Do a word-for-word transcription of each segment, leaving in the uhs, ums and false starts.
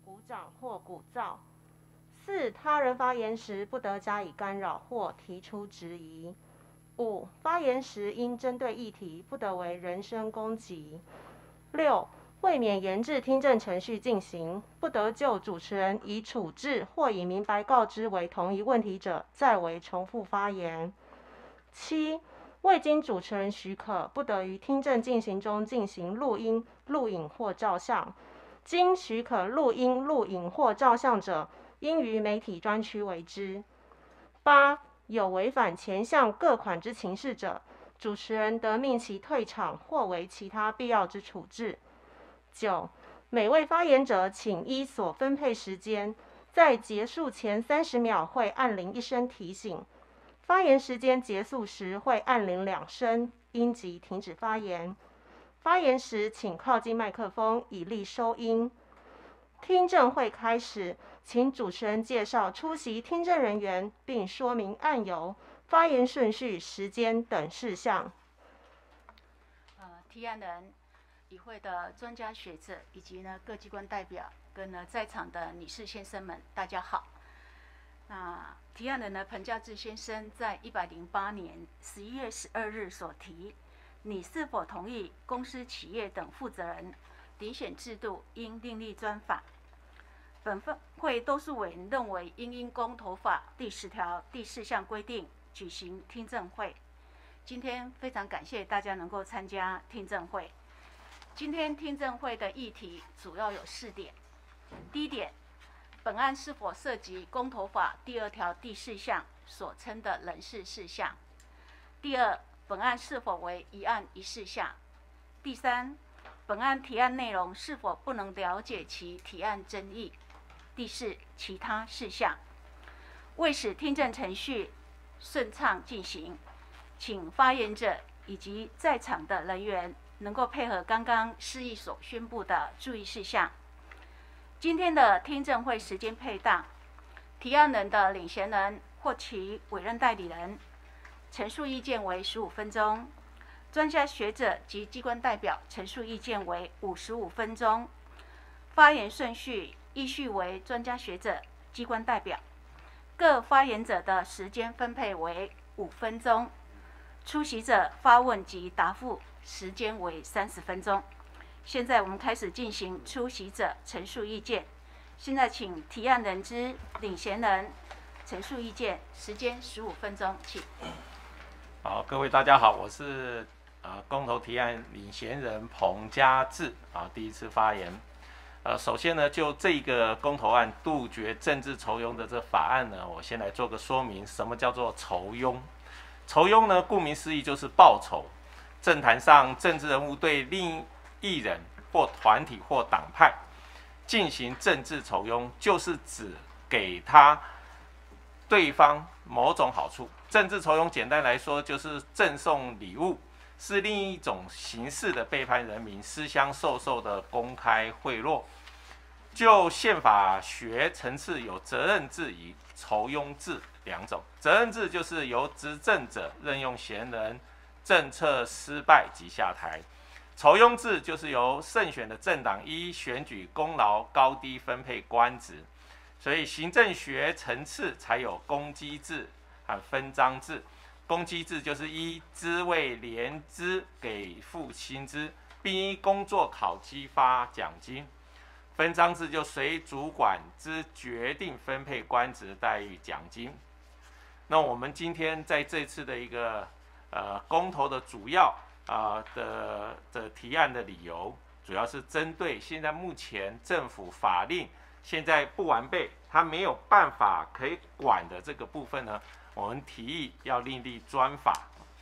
鼓掌或鼓噪。四、他人发言时不得加以干扰或提出质疑。五、发言时应针对议题，不得为人身攻击。六、为免延至听证程序进行，不得就主持人已处置或已明白告知为同一问题者，再为重复发言。七、未经主持人许可，不得于听证进行中进行录音、录影或照相。经许可录音、录影或照相者，应于媒体专区为之。八、有违反前项各款之情事者，主持人得命其退场或为其他必要之处置。九、每位发言者请依所分配时间，在结束前三十秒会按铃一声提醒，发言时间结束时会按铃两声，应即停止发言。发言时请靠近麦克风，以利收音。听证会开始，请主持人介绍出席听证人员，并说明案由、发言顺序、时间等事项。 呃，提案人、与会的专家学者以及呢各机关代表跟呢在场的女士先生们，大家好。那提案人呢彭家志先生在一百零八年十一月十二日所提，你是否同意公司、企业等负责人遴选制度应另立专法？本会多数委员认为，应因公投法第十条第四项规定举行听证会。今天非常感谢大家能够参加听证会。今天听证会的议题主要有四点。第一点，本案是否涉及公投法第二条第四项所称的人事事项？第二，本案是否为一案一事项？第三，本案提案内容是否不能了解其提案争议？第四，其他事项。为使听证程序顺畅进行，请发言者以及在场的人员能够配合刚刚示意所宣布的注意事项。今天的听证会时间配当，提案人的领衔人或其委任代理人陈述意见为十五分钟，专家学者及机关代表陈述意见为五十五分钟。发言顺序依序为专家学者、机关代表，各发言者的时间分配为五分钟，出席者发问及答复时间为三十分钟。现在我们开始进行出席者陈述意见。现在请提案人之领衔人陈述意见，时间十五分钟，请。 好，各位大家好，我是呃公投提案领衔人彭家志啊，第一次发言。呃，首先呢，就这个公投案杜绝政治酬庸的这法案呢，我先来做个说明，什么叫做酬庸？酬庸呢，顾名思义就是报酬。政坛上政治人物对另一人或团体或党派进行政治酬庸，就是指给他对方某种好处。政治酬庸简单来说就是赠送礼物，是另一种形式的背叛人民、私相授受的公开贿赂。就宪法学层次，有责任制与酬庸制两种。责任制就是由执政者任用贤人，政策失败即下台；酬庸制就是由胜选的政党依选举功劳高低分配官职。所以行政学层次才有公绩制和分赃制。公绩制就是依职位连资给付薪资，并依工作考绩发奖金。分赃制就随主管之决定分配官职待遇奖金。那我们今天在这次的一个呃公投的主要啊、呃、的的提案的理由，主要是针对现在目前政府法令现在不完备，它没有办法可以管的这个部分呢，我们提议要另立专法。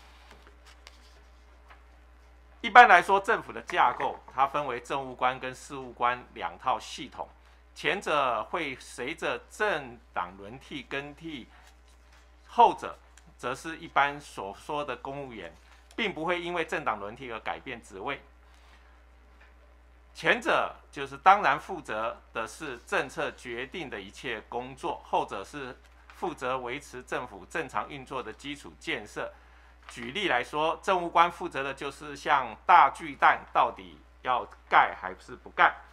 一般来说，政府的架构它分为政务官跟事务官两套系统，前者会随着政党轮替更替，后者则是一般所说的公务员，并不会因为政党轮替而改变职位。前者就是当然负责的是政策决定的一切工作，后者是负责维持政府正常运作的基础建设。举例来说，政务官负责的就是像大巨蛋到底要盖还是不盖，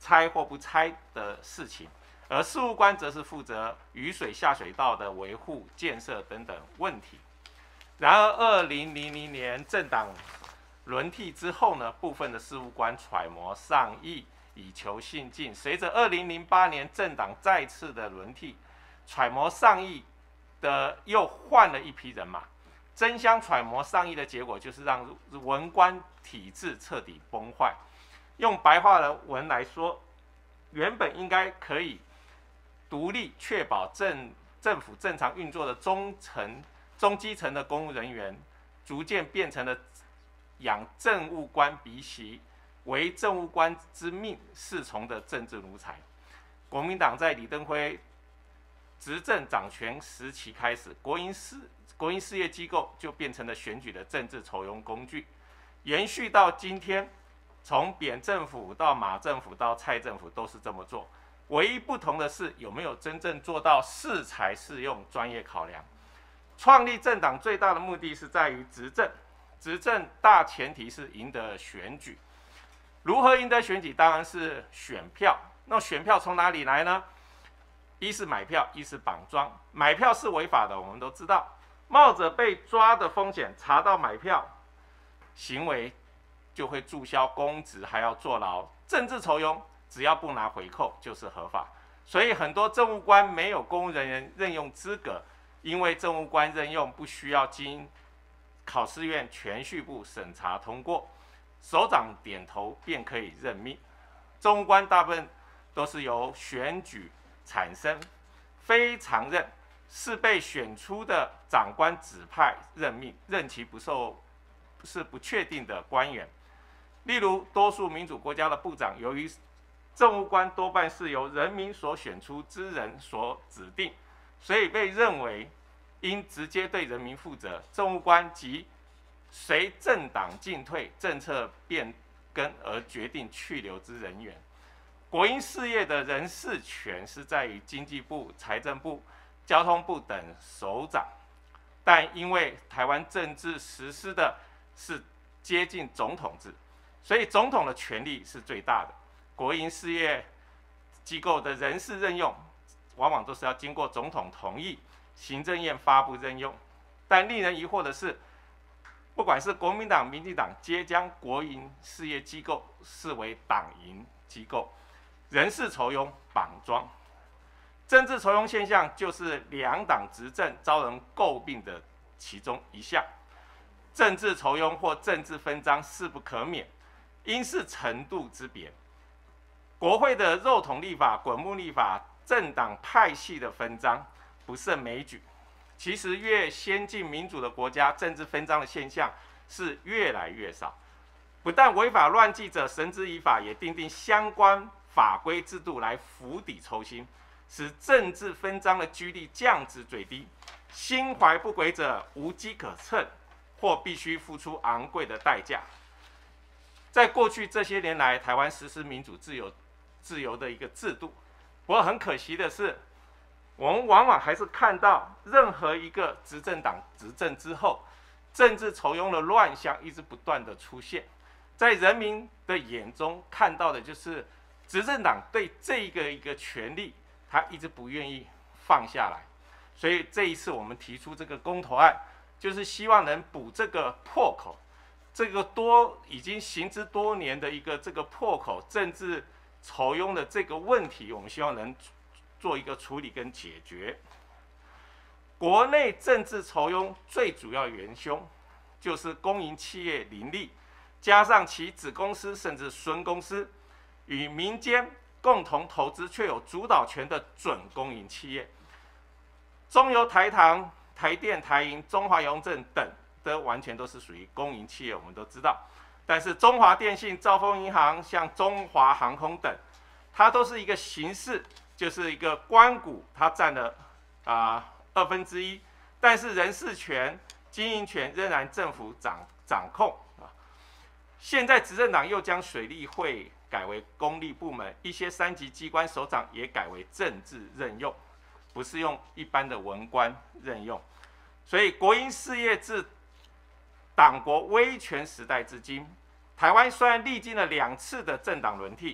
拆或不拆的事情，而事务官则是负责雨水下水道的维护、建设等等问题。然而，二零零零年政党轮替之后呢，部分的事务官揣摩上意，以求进进。随着二零零八年政党再次的轮替，揣摩上意的又换了一批人马，争相揣摩上意的结果就是让文官体制彻底崩坏。用白话的文来说，原本应该可以独立确保政政府正常运作的中层、中基层的公务人员，逐渐变成了养政务官鼻息、为政务官之命侍从的政治奴才。国民党在李登辉执政掌权时期开始，国营事国营事业机构就变成了选举的政治酬庸工具，延续到今天。从扁政府到马政府到蔡政府都是这么做，唯一不同的是有没有真正做到适才适用、专业考量。创立政党最大的目的是在于执政，执政大前提是赢得选举。如何赢得选举？当然是选票。那选票从哪里来呢？一是买票，一是绑桩。买票是违法的，我们都知道，冒着被抓的风险查到买票行为，就会注销公职，还要坐牢。政治酬庸，只要不拿回扣就是合法。所以很多政务官没有公务人员任用资格，因为政务官任用不需要经考试院铨序部审查通过，首长点头便可以任命。政务官大部分都是由选举产生，非常任，是被选出的长官指派任命，任期不受是不确定的官员。例如，多数民主国家的部长，由于政务官多半是由人民所选出之人所指定，所以被认为应直接对人民负责。政务官即随政党进退、政策变更而决定去留之人员。国营事业的人事权是在于经济部、财政部、交通部等首长，但因为台湾政治实施的是接近总统制，所以总统的权力是最大的。国营事业机构的人事任用，往往都是要经过总统同意，行政院发布任用。但令人疑惑的是，不管是国民党、民进党，皆将国营事业机构视为党营机构，人事酬庸、绑桩。政治酬庸现象就是两党执政遭人诟病的其中一项。政治酬庸或政治分赃势不可免，因是程度之别。国会的肉桶立法、滚木立法，政党派系的分赃不胜枚举。其实，越先进民主的国家，政治分赃的现象是越来越少。不但违法乱纪者绳之以法，也订定相关法规制度来釜底抽薪，使政治分赃的几率降至最低。心怀不轨者无机可乘，或必须付出昂贵的代价。在过去这些年来，台湾实施民主自由、自由的一个制度。不过很可惜的是，我们往往还是看到任何一个执政党执政之后，政治酬庸的乱象一直不断的出现。在人民的眼中看到的就是执政党对这个一个权利，他一直不愿意放下来。所以这一次我们提出这个公投案，就是希望能补这个破口，这个多已经行之多年的一个这个破口，政治酬庸的这个问题，我们希望能做一个处理跟解决。国内政治酬庸最主要元凶就是公营企业林立，加上其子公司甚至孙公司与民间共同投资却有主导权的准公营企业，中油、台糖、台电、台银、中华邮政等的完全都是属于公营企业，我们都知道。但是中华电信、兆丰银行、像中华航空等，它都是一个形式，就是一个官股，它占了啊、呃、二分之一，但是人事权、经营权仍然政府掌掌控啊。现在执政党又将水利会改为公立部门，一些三级机关首长也改为政治任用，不是用一般的文官任用。所以国营事业自党国威权时代至今，台湾虽然历经了两次的政党轮替，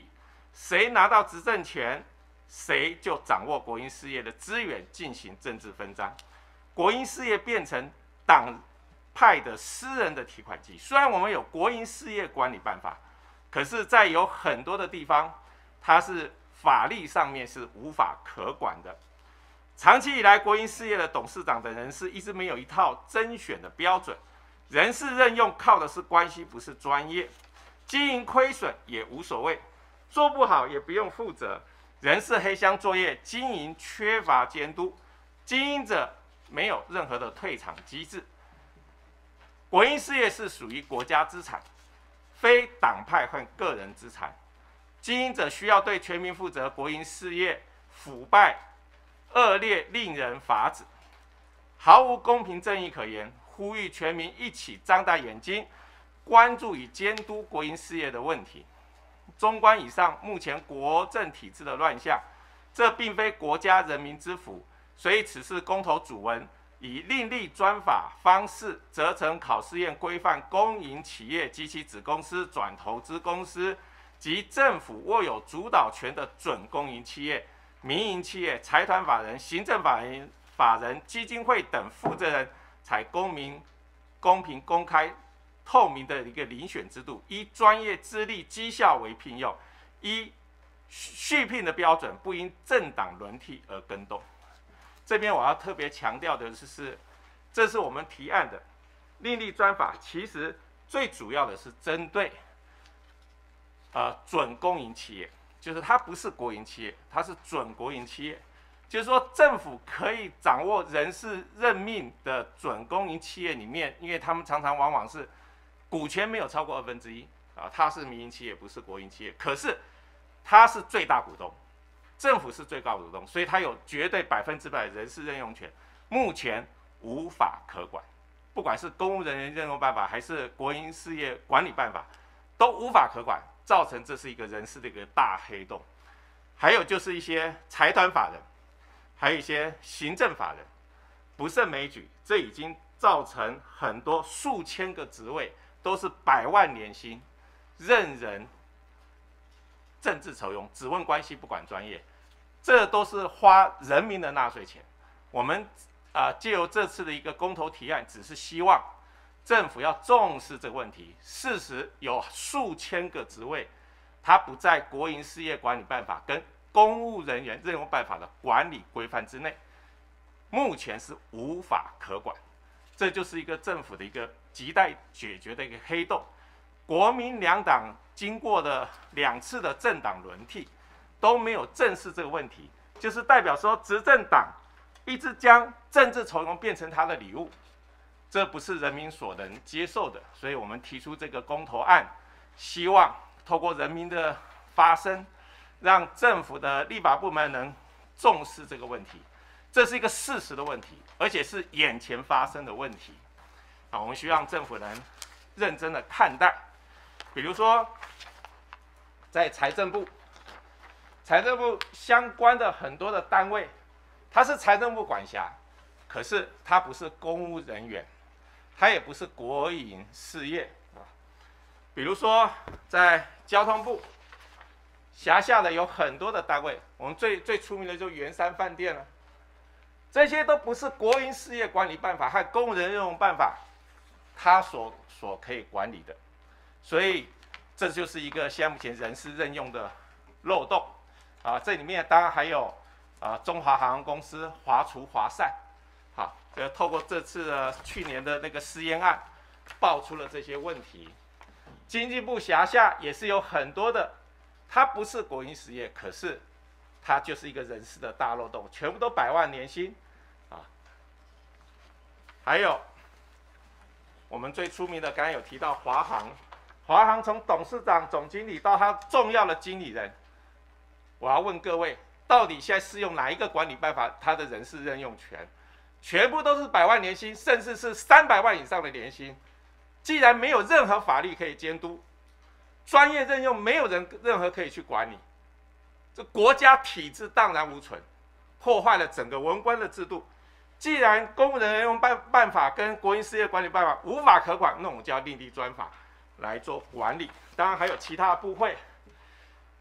谁拿到执政权，谁就掌握国营事业的资源进行政治分赃，国营事业变成党派的私人的提款机。虽然我们有国营事业管理办法，可是，在有很多的地方，它是法律上面是无法可管的。长期以来，国营事业的董事长等人士一直没有一套甄选的标准，人事任用靠的是关系，不是专业。经营亏损也无所谓，做不好也不用负责。人事黑箱作业，经营缺乏监督，经营者没有任何的退场机制。国营事业是属于国家资产，非党派和个人资产。经营者需要对全民负责，国营事业腐败恶劣，令人发指，毫无公平正义可言。呼吁全民一起张大眼睛，关注与监督国营事业的问题。综观以上，目前国政体制的乱象，这并非国家人民之福，所以此次公投主文以另立专法方式，责成考试院规范公营企业及其子公司、转投资公司及政府握有主导权的准公营企业、民营企业、财团法人、行政法人、法人、基金会等负责人，采公民、公平、公开、透明的一个遴选制度，依专业资历、绩效为聘用，依续聘的标准，不因政党轮替而更动。这边我要特别强调的是，是这是我们提案的另立专法，其实最主要的是针对呃准公营企业，就是它不是国营企业，它是准国营企业。就是说，政府可以掌握人事任命的准公营企业里面，因为他们常常往往是股权没有超过二分之一啊，它是民营企业，不是国营企业，可是它是最大股东，政府是最高股东，所以它有绝对百分之百人事任用权，目前无法可管，不管是公务人员任用办法还是国营事业管理办法，都无法可管，造成这是一个人事的一个大黑洞。还有就是一些财团法人。还有一些行政法人不胜枚举，这已经造成很多数千个职位都是百万年薪，任人政治酬庸，只问关系不管专业，这都是花人民的纳税钱。我们啊，借由这次的一个公投提案，只是希望政府要重视这个问题。事实有数千个职位，它不在国营事业管理办法跟公务人员任用办法的管理规范之内，目前是无法可管，这就是一个政府的一个亟待解决的一个黑洞。国民两党经过了两次的政党轮替，都没有正视这个问题，就是代表说执政党一直将政治酬庸变成他的礼物，这不是人民所能接受的。所以我们提出这个公投案，希望透过人民的发声，让政府的立法部门能重视这个问题，这是一个事实的问题，而且是眼前发生的问题。啊，我们希望政府能认真的看待。比如说，在财政部，财政部相关的很多的单位，它是财政部管辖，可是它不是公务人员，它也不是国营事业啊。比如说，在交通部。辖下的有很多的单位，我们最最出名的就是圆山饭店了，这些都不是国营事业管理办法和公务人任用办法它所所可以管理的，所以这就是一个现在目前人事任用的漏洞啊。这里面当然还有啊中华航空公司华厨华膳，好，呃，透过这次的去年的那个私烟案，爆出了这些问题。经济部辖下也是有很多的。它不是国营事业，可是它就是一个人事的大漏洞，全部都百万年薪啊。还有我们最出名的，刚刚有提到华航，华航从董事长、总经理到他重要的经理人，我要问各位，到底现在适用哪一个管理办法？他的人事任用权，全部都是百万年薪，甚至是三百万以上的年薪。既然没有任何法律可以监督，专业任用没有人任何可以去管理，这国家体制荡然无存，破坏了整个文官的制度。既然公务人员用办办法跟国营事业管理办法无法可管，那我们就要另立专法来做管理。当然还有其他的部会，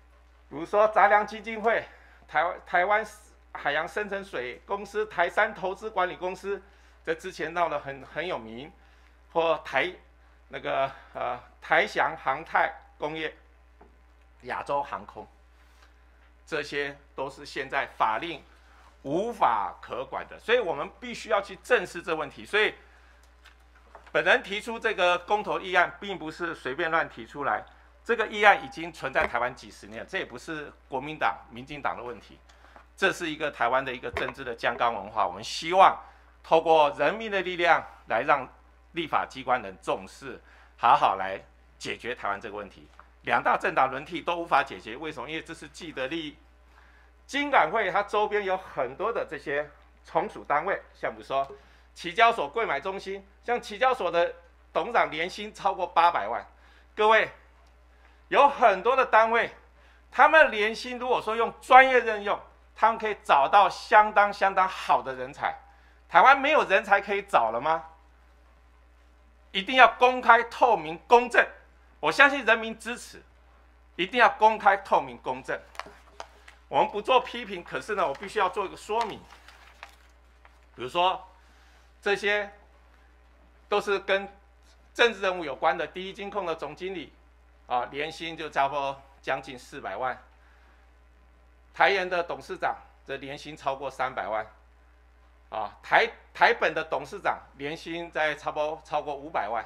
比如说杂粮基金会、台湾台湾海洋深层水公司、台山投资管理公司，这之前闹得很很有名，或台那个呃台翔航太工业、亚洲航空，这些都是现在法令无法可管的，所以我们必须要去正视这问题。所以本人提出这个公投议案，并不是随便乱提出来。这个议案已经存在台湾几十年，这也不是国民党、民进党的问题，这是一个台湾的一个政治的江刚文化。我们希望透过人民的力量来让立法机关能重视，好好来解决台湾这个问题。两大政党轮替都无法解决，为什么？因为这是既得利益。金管会它周边有很多的这些从属单位，像比如说期交所柜买中心，像期交所的董事长年薪超过八百万，各位。有很多的单位，他们年薪如果说用专业任用，他们可以找到相当相当好的人才。台湾没有人才可以找了吗？一定要公开、透明、公正。我相信人民支持，一定要公开、透明、公正。我们不做批评，可是呢，我必须要做一个说明。比如说，这些都是跟政治人物有关的，第一金控的总经理。啊，年薪就差不多将近四百万。台盐的董事长这年薪超过三百万，啊，台台本的董事长年薪在差不多超过五百万。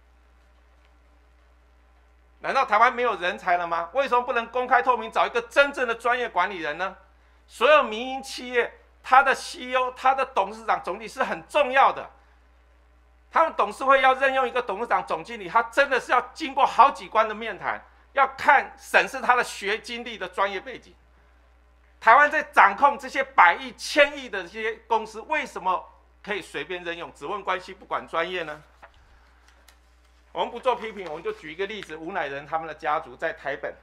难道台湾没有人才了吗？为什么不能公开透明，找一个真正的专业管理人呢？所有民营企业，他的 C E O、他的董事长、总经理是很重要的。他们董事会要任用一个董事长、总经理，他真的是要经过好几关的面谈，要看审视他的学经历的专业背景。台湾在掌控这些百亿、千亿的这些公司，为什么可以随便任用？只问关系不管专业呢？我们不做批评，我们就举一个例子：吴乃仁他们的家族在台本，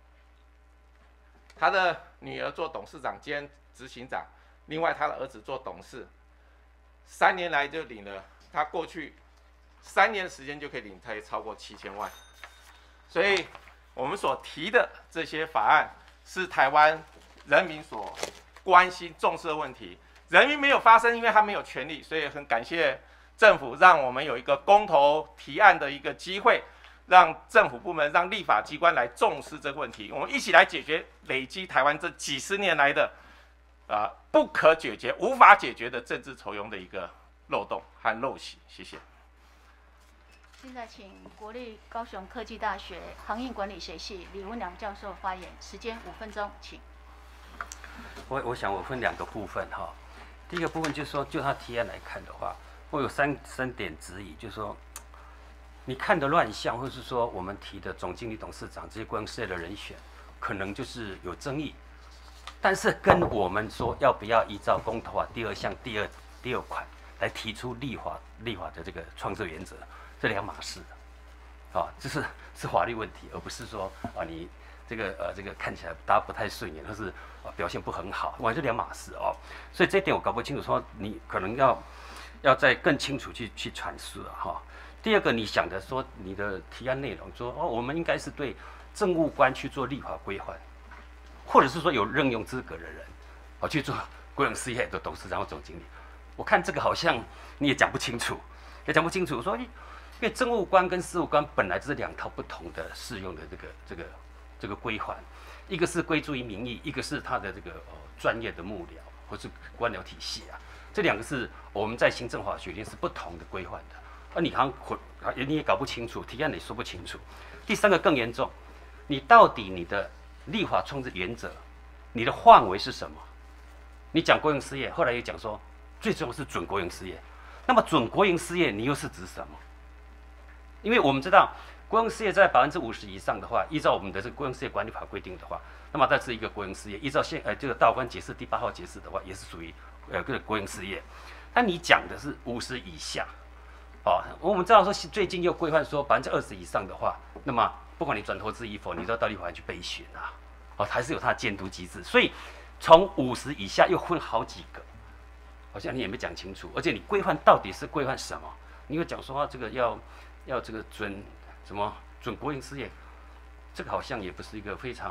他的女儿做董事长兼执行长，另外他的儿子做董事，三年来就领了。他过去三年时间就可以领才超过七千万，所以我们所提的这些法案是台湾人民所关心重视的问题。人民没有发声，因为他没有权利，所以很感谢政府让我们有一个公投提案的一个机会，让政府部门、让立法机关来重视这个问题，我们一起来解决累积台湾这几十年来的啊、呃、不可解决、无法解决的政治酬庸的一个漏洞和陋习，谢谢。 现在请国立高雄科技大学航运管理学系李文良教授发言，时间五分钟，请。 我我想我分两个部分哈，第一个部分就是说，就他提案来看的话，我有三三点质疑，就是说，你看的乱象，或是说我们提的总经理、董事长这些公司的人选，可能就是有争议，但是跟我们说要不要依照公投法第二项第二第二款来提出立法立法的这个创制原则，这两码事，啊，这是是法律问题，而不是说啊你这个呃这个看起来大家不太顺眼，或是啊表现不很好，完全两码事哦。所以这一点我搞不清楚，说你可能要要再更清楚去去阐述啊哈。第二个，你想的说你的提案内容说哦，我们应该是对政务官去做立法规范，或者是说有任用资格的人，哦去做国营事业的董事长或总经理。我看这个好像你也讲不清楚，也讲不清楚。我说，因为政务官跟事务官本来就是两套不同的适用的这个这个这个规范，一个是归诸于民意，一个是他的这个呃专业的幕僚或是官僚体系啊。这两个是我们在行政法学里是不同的规范的。而你好像混，你也搞不清楚，提案也说不清楚。第三个更严重，你到底你的立法创制原则，你的范围是什么？你讲国营事业，后来也讲说。最重要是准国营事业，那么准国营事业你又是指什么？因为我们知道国营事业在百分之五十以上的话，依照我们的这个国营事业管理法规定的话，那么它是一个国营事业。依照现呃这个道观解释第八号解释的话，也是属于呃这个国营事业。那你讲的是五十以下，哦，我们知道说最近又规范说百分之二十以上的话，那么不管你转投资与否，你都要到立法院去备询啊，哦，还是有它的监督机制。所以从五十以下又分好几个。好像你也没讲清楚，而且你规范到底是规范什么？你有讲说啊，这个要要这个准什么准国营事业，这个好像也不是一个非常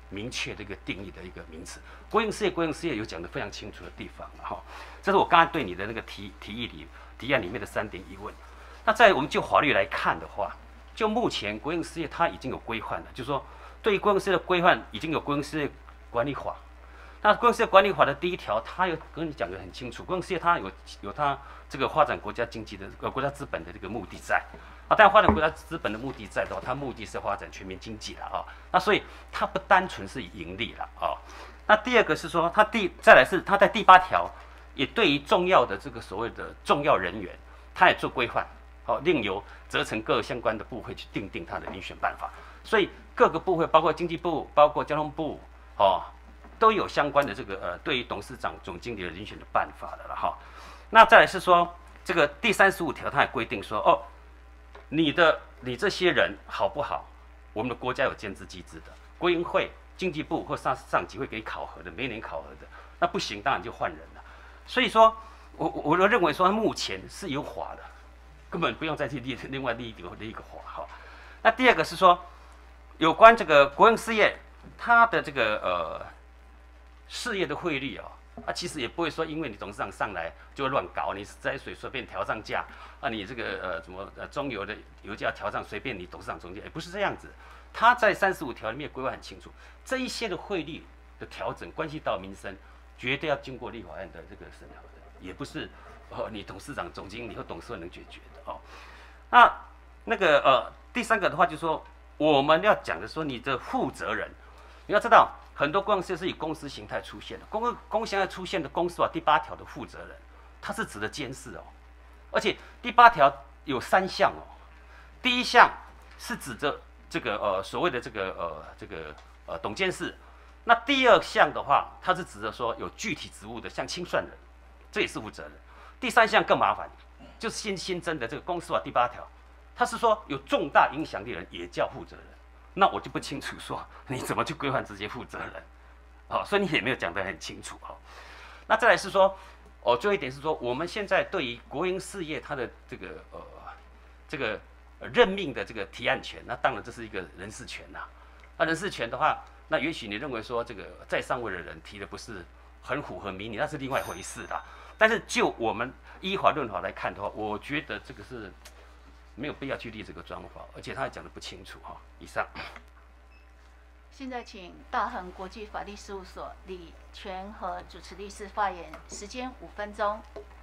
明确的一个定义的一个名词。国营事业，国营事业有讲得非常清楚的地方哈。这是我刚才对你的那个提提议里提案里面的三点疑问。那在我们就法律来看的话，就目前国营事业它已经有规范了，就是说对于国营事业的规范已经有国营事业管理法。那国营事业管理法的第一条，它有跟你讲得很清楚，国营事业它有有它这个发展国家经济的呃国家资本的这个目的在。啊，但发展国家资本的目的在的话，它目的是发展全面经济了啊。那所以它不单纯是盈利了啊。那第二个是说，它第再来是它在第八条也对于重要的这个所谓的重要人员，它也做规范，好、哦，另由责成各相关的部会去订定它的遴选办法。所以各个部会，包括经济部、包括交通部，哦，都有相关的这个呃对于董事长、总经理的遴选的办法的了哈。那再来是说，这个第三十五条它也规定说，哦。你的你这些人好不好？我们的国家有监制机制的，国营会、经济部或上上级会给考核的，每年考核的。那不行，当然就换人了。所以说，我我我认为说，目前是有法的，根本不用再去立另外立一个立一个法哈。那第二个是说，有关这个国营事业，它的这个呃事业的汇率啊。啊，其实也不会说，因为你董事长上来就乱搞，你摘水随便调上价，啊，你这个呃什么呃中油的油价调上随便你董事长中间，也不是这样子。他在三十五条里面规划很清楚，这一些的汇率的调整关系到民生，绝对要经过立法院的这个审核的，也不是哦你董事长、总经理或董事会能解决的哦。那那个呃第三个的话，就是说我们要讲的说你的负责人，你要知道。很多公司是以公司形态出现的，公公司形态出现的公司法第八条的负责人，它是指的监事哦，而且第八条有三项哦，第一项是指着这个呃所谓的这个呃这个呃董监事，那第二项的话，它是指着说有具体职务的，像清算人，这也是负责人。第三项更麻烦，就是新新增的这个公司法第八条，它是说有重大影响力的人也叫负责人。那我就不清楚说你怎么去规范这些负责人，好、哦，所以你也没有讲得很清楚哈、哦。那再来是说，哦，最后一点是说，我们现在对于国营事业它的这个呃这个任命的这个提案权，那当然这是一个人事权呐。那人事权的话，那也许你认为说这个在上位的人提的不是很符合民意，那是另外一回事啦。但是就我们依法论法来看的话，我觉得这个是。没有必要去立这个专法，而且他还讲得不清楚哈。以上。 现在请大恒国际法律事务所李全和主持律师发言，时间五分钟。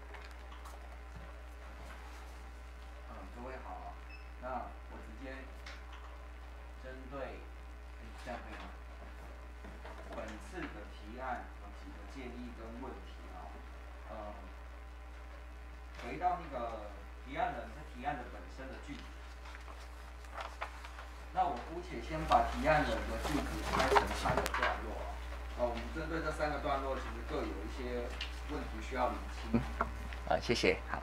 嗯，各位好，那我直接针对这样可以吗？本次的提案有几个建议跟问题啊，呃，回到那个提案人他提案的本身的句子。那我姑且先把提案人的句子拆成三个段落啊。哦，我们针对这三个段落，其实各有一些问题需要理清。啊，谢谢。好。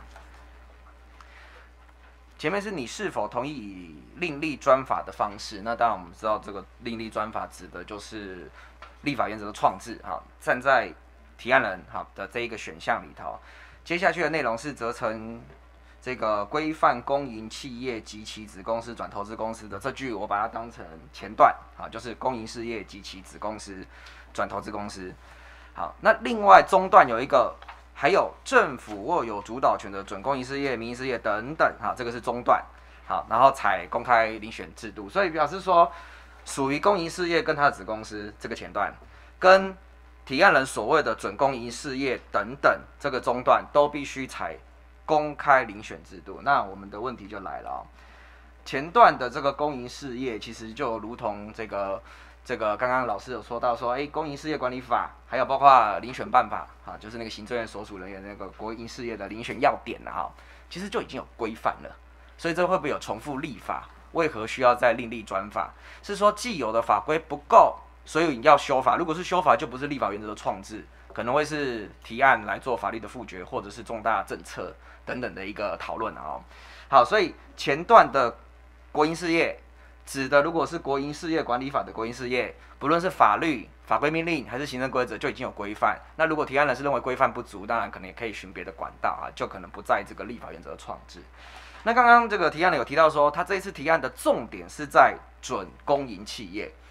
前面是你是否同意以另立专法的方式？那当然我们知道，这个另立专法指的就是立法原则的创制。哈，站在提案人好的这一个选项里头，接下去的内容是责成。这个规范公营企业及其子公司转投资公司的这句，我把它当成前段，好，就是公营事业及其子公司转投资公司。好，那另外中段有一个，还有政府握有主导权的准公营事业、民营事业等等，哈，这个是中段。好，然后采公开遴选制度，所以表示说，属于公营事业跟它的子公司这个前段，跟提案人所谓的准公营事业等等这个中段，都必须采。公开遴选制度，那我们的问题就来了、哦。前段的这个公营事业，其实就如同这个这个刚刚老师有说到说，哎，公营事业管理法，还有包括遴选办法，哈，就是那个行政院所属人员那个国营事业的遴选要点啊，哈，其实就已经有规范了。所以这会不会有重复立法？为何需要再另立专法？是说既有的法规不够，所以要修法。如果是修法，就不是立法原则的创制，可能会是提案来做法律的复决，或者是重大政策。等等的一个讨论啊，好，所以前段的国营事业指的如果是国营事业管理法的国营事业，不论是法律、法规命令还是行政规则，就已经有规范。那如果提案人是认为规范不足，当然可能也可以寻别的管道啊，就可能不在这个立法原则的创制。那刚刚这个提案人有提到说，他这一次提案的重点是在准公营企业，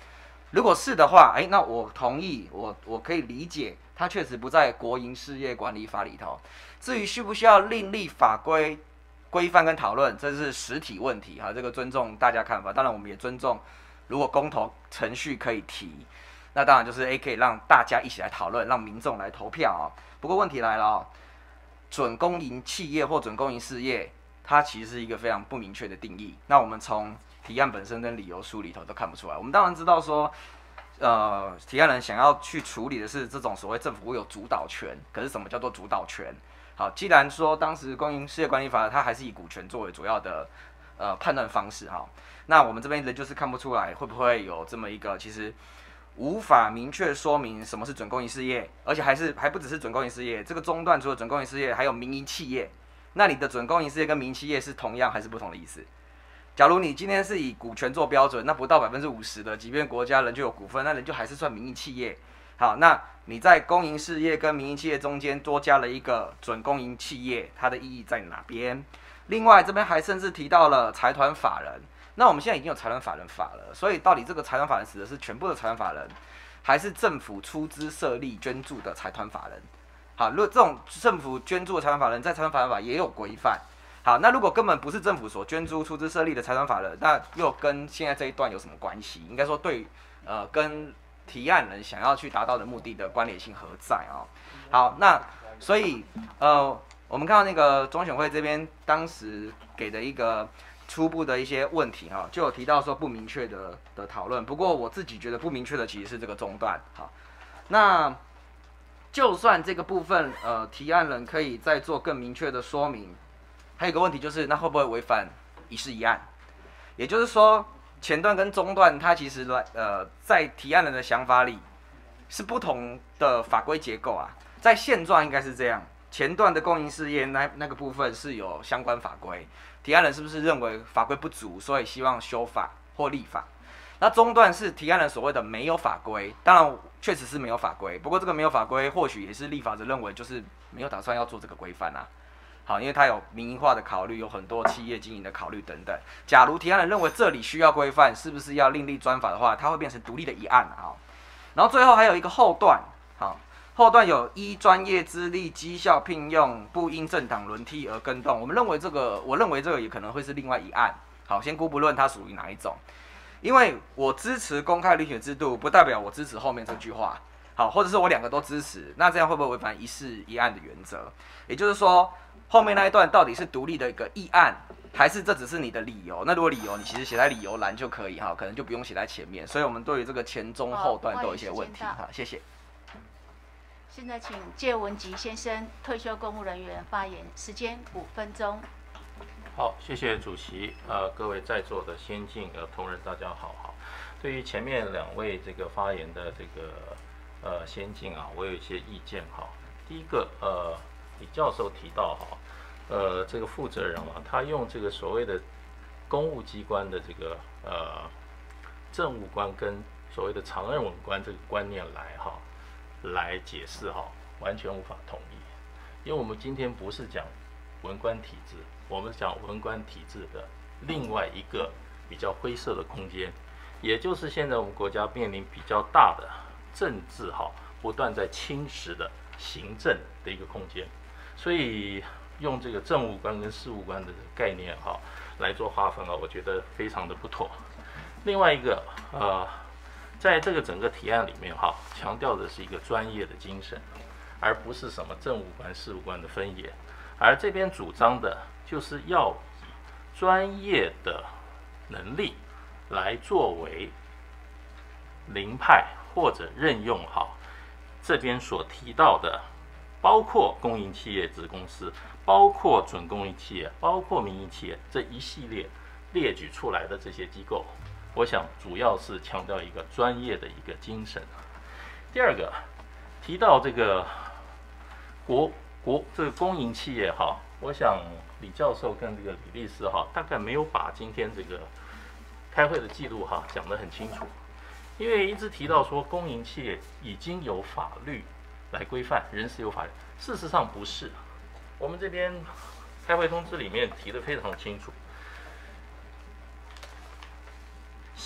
如果是的话，哎，那我同意，我我可以理解，它确实不在国营事业管理法里头。至于需不需要另立法规规范跟讨论，这是实体问题哈，这个尊重大家看法。当然，我们也尊重，如果公投程序可以提，那当然就是哎可以让大家一起来讨论，让民众来投票啊。不过问题来了哦，准公营企业或准公营事业，它其实是一个非常不明确的定义。那我们从提案本身跟理由书里头都看不出来。我们当然知道说，呃，提案人想要去处理的是这种所谓政府有主导权。可是什么叫做主导权？好，既然说当时公营事业管理法它还是以股权作为主要的呃判断方式哈，那我们这边人就是看不出来会不会有这么一个其实无法明确说明什么是准公营事业，而且还是还不只是准公营事业，这个中段除了准公营事业还有民营企业。那你的准公营事业跟民营企业是同样还是不同的意思？假如你今天是以股权做标准，那不到百分之五十的，即便国家人就有股份，那人就还是算民营企业。好，那你在公营事业跟民营企业中间多加了一个准公营企业，它的意义在哪边？另外这边还甚至提到了财团法人。那我们现在已经有财团法人法了，所以到底这个财团法人指的是全部的财团法人，还是政府出资设立捐助的财团法人？好，如果这种政府捐助的财团法人，在财团法人法也有规范。好，那如果根本不是政府所捐助、出资设立的财团法人，那又跟现在这一段有什么关系？应该说对，呃，跟提案人想要去达到的目的的关联性何在啊？好，那所以呃，我们看到那个中选会这边当时给的一个初步的一些问题哈，就有提到说不明确的的讨论。不过我自己觉得不明确的其实是这个中段。好，那就算这个部分呃提案人可以再做更明确的说明。还有一个问题就是，那会不会违反一事一案？也就是说，前段跟中段，它其实来呃，在提案人的想法里是不同的法规结构啊。在现状应该是这样，前段的公营事业那那个部分是有相关法规，提案人是不是认为法规不足，所以希望修法或立法？那中段是提案人所谓的没有法规，当然确实是没有法规，不过这个没有法规，或许也是立法者认为就是没有打算要做这个规范啊。好，因为它有民营化的考虑，有很多企业经营的考虑等等。假如提案人认为这里需要规范，是不是要另立专法的话，它会变成独立的一案啊。然后最后还有一个后段，好，后段有依专业资历、绩效聘用，不因政党轮替而更动。我们认为这个，我认为这个也可能会是另外一案。好，先姑不论它属于哪一种，因为我支持公开遴选制度，不代表我支持后面这句话。好，或者是我两个都支持，那这样会不会违反一事一案的原则？也就是说，后面那一段到底是独立的一个议案，还是这只是你的理由？那如果理由你其实写在理由栏就可以哈，可能就不用写在前面。所以我们对于这个前中后段都有一些问题哈，谢谢。 现在请谢文吉先生，退休公务人员发言，时间五分钟。 好，谢谢主席。呃，各位在座的先进呃同仁，大家好好。对于前面两位这个发言的这个呃先进啊，我有一些意见哈。第一个呃。李教授提到哈，呃，这个负责人啊，他用这个所谓的公务机关的这个呃政务官跟所谓的常任文官这个观念来哈来解释哈，完全无法同意，因为我们今天不是讲文官体制，我们讲文官体制的另外一个比较灰色的空间，也就是现在我们国家面临比较大的政治哈不断在侵蚀的行政的一个空间。所以用这个政务官跟事务官的概念哈来做划分啊，我觉得非常的不妥。另外一个呃，在这个整个提案里面哈，强调的是一个专业的精神，而不是什么政务官、事务官的分野。而这边主张的就是要以专业的能力来作为遴派或者任用好这边所提到的。包括公营企业子公司，包括准公营企业，包括民营企业这一系列列举出来的这些机构，我想主要是强调一个专业的一个精神。第二个提到这个国国这个公营企业哈，我想李教授跟这个李律师哈，大概没有把今天这个开会的记录哈讲得很清楚，因为一直提到说公营企业已经有法律来规范，人事有法律，事实上不是。我们这边开会通知里面提得非常清楚，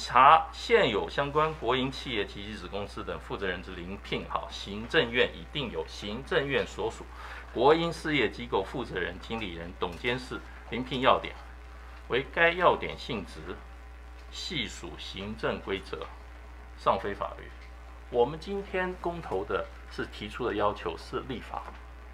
查现有相关国营企业及其子公司等负责人之遴聘，好，行政院已定有行政院所属国营事业机构负责人、经理人、董监事遴聘要点，为该要点性质系属行政规则，尚非法律。我们今天公投的是提出的要求是立法，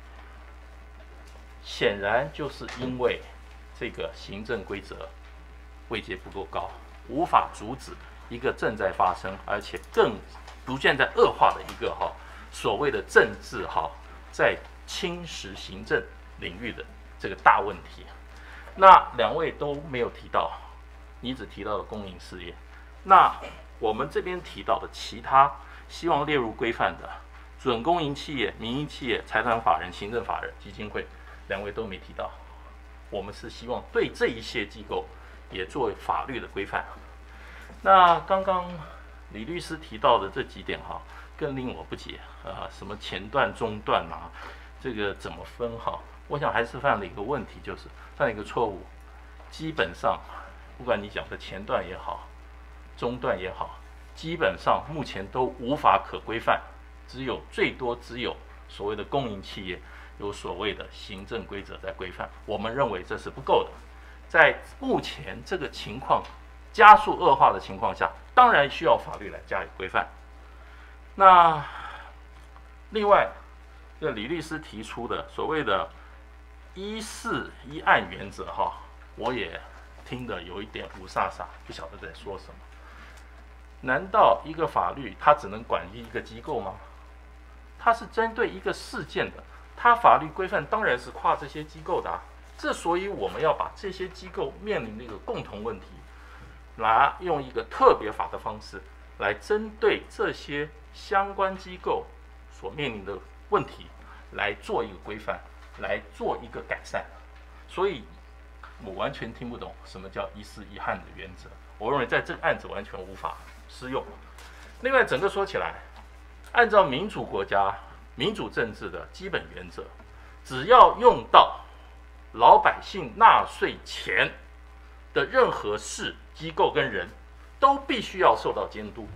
显然就是因为这个行政规则位阶不够高，无法阻止一个正在发生，而且更逐渐在恶化的一个哈所谓的政治哈在侵蚀行政领域的这个大问题。那两位都没有提到，你只提到了公营事业，那我们这边提到的其他希望列入规范的准公营企业、民营企业、财团法人、行政法人、基金会，两位都没提到。我们是希望对这一些机构也作为法律的规范。那刚刚李律师提到的这几点哈，更令我不解啊，什么前段、中段啊，这个怎么分哈？我想还是犯了一个问题，就是犯了一个错误。基本上，不管你讲的前段也好，中段也好，基本上目前都无法可规范，只有最多只有所谓的公营企业有所谓的行政规则在规范。我们认为这是不够的，在目前这个情况加速恶化的情况下，当然需要法律来加以规范。那另外，这李律师提出的所谓的一事一案原则哈，我也听得有一点雾煞煞，不晓得在说什么。难道一个法律它只能管一个机构吗？它是针对一个事件的，它法律规范当然是跨这些机构的啊。之所以我们要把这些机构面临的一个共同问题，来用一个特别法的方式来针对这些相关机构所面临的问题来做一个规范，来做一个改善。所以我完全听不懂什么叫一事一案的原则，我认为在这个案子完全无法适用。另外，整个说起来，按照民主国家民主政治的基本原则，只要用到老百姓纳税钱的任何事、机构跟人，都必须要受到监督，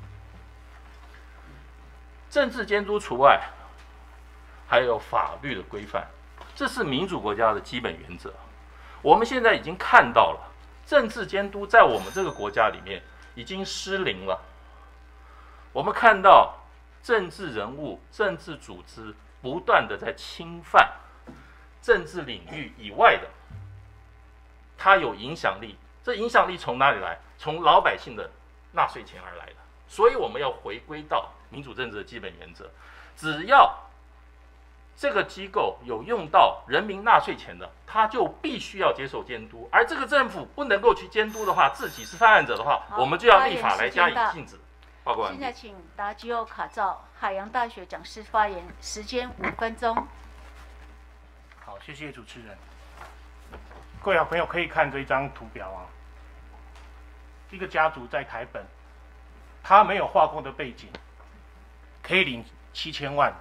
政治监督除外，还有法律的规范，这是民主国家的基本原则。我们现在已经看到了，政治监督在我们这个国家里面已经失灵了。我们看到政治人物、政治组织不断的在侵犯政治领域以外的，它有影响力。这影响力从哪里来？从老百姓的纳税钱而来的。所以我们要回归到民主政治的基本原则，只要这个机构有用到人民纳税钱的，他就必须要接受监督。而这个政府不能够去监督的话，自己是犯案者的话，我们就要立法来加以禁止。报告完毕。 现在请达基欧卡照海洋大学讲师发言，时间五分钟。 好，谢谢主持人。各位好朋友可以看这张图表啊，一个家族在台本，他没有化工的背景，可以领七千万。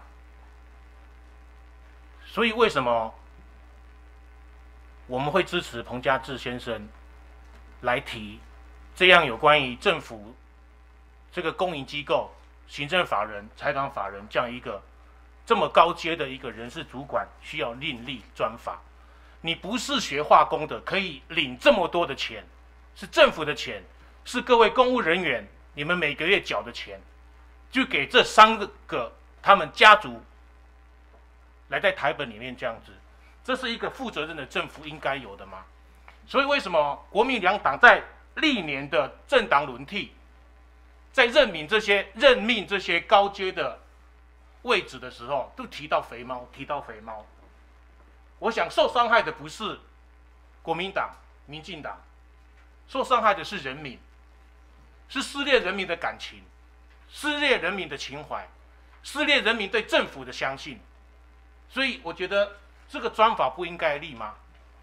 所以为什么我们会支持彭家志先生来提这样有关于政府这个公营机构、行政法人、财团法人这样一个这么高阶的一个人事主管需要另立专法？你不是学化工的，可以领这么多的钱，是政府的钱，是各位公务人员你们每个月缴的钱，就给这三个他们家族来在台本里面这样子，这是一个负责任的政府应该有的吗？所以为什么国民两党在历年的政党轮替，在任命这些任命这些高阶的位置的时候，都提到肥猫，提到肥猫。我想受伤害的不是国民党、民进党，受伤害的是人民，是撕裂人民的感情，撕裂人民的情怀，撕裂人民对政府的相信。所以我觉得这个专法不应该立吗？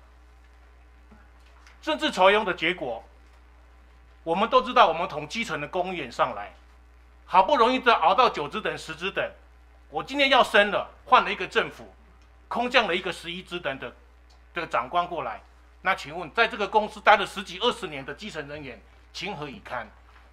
政治酬庸的结果，我们都知道，我们从基层的公务员上来，好不容易的熬到九职等、十职等，我今天要升了，换了一个政府，空降了一个十一职等的的长官过来，那请问，在这个公司待了十几二十年的基层人员，情何以堪？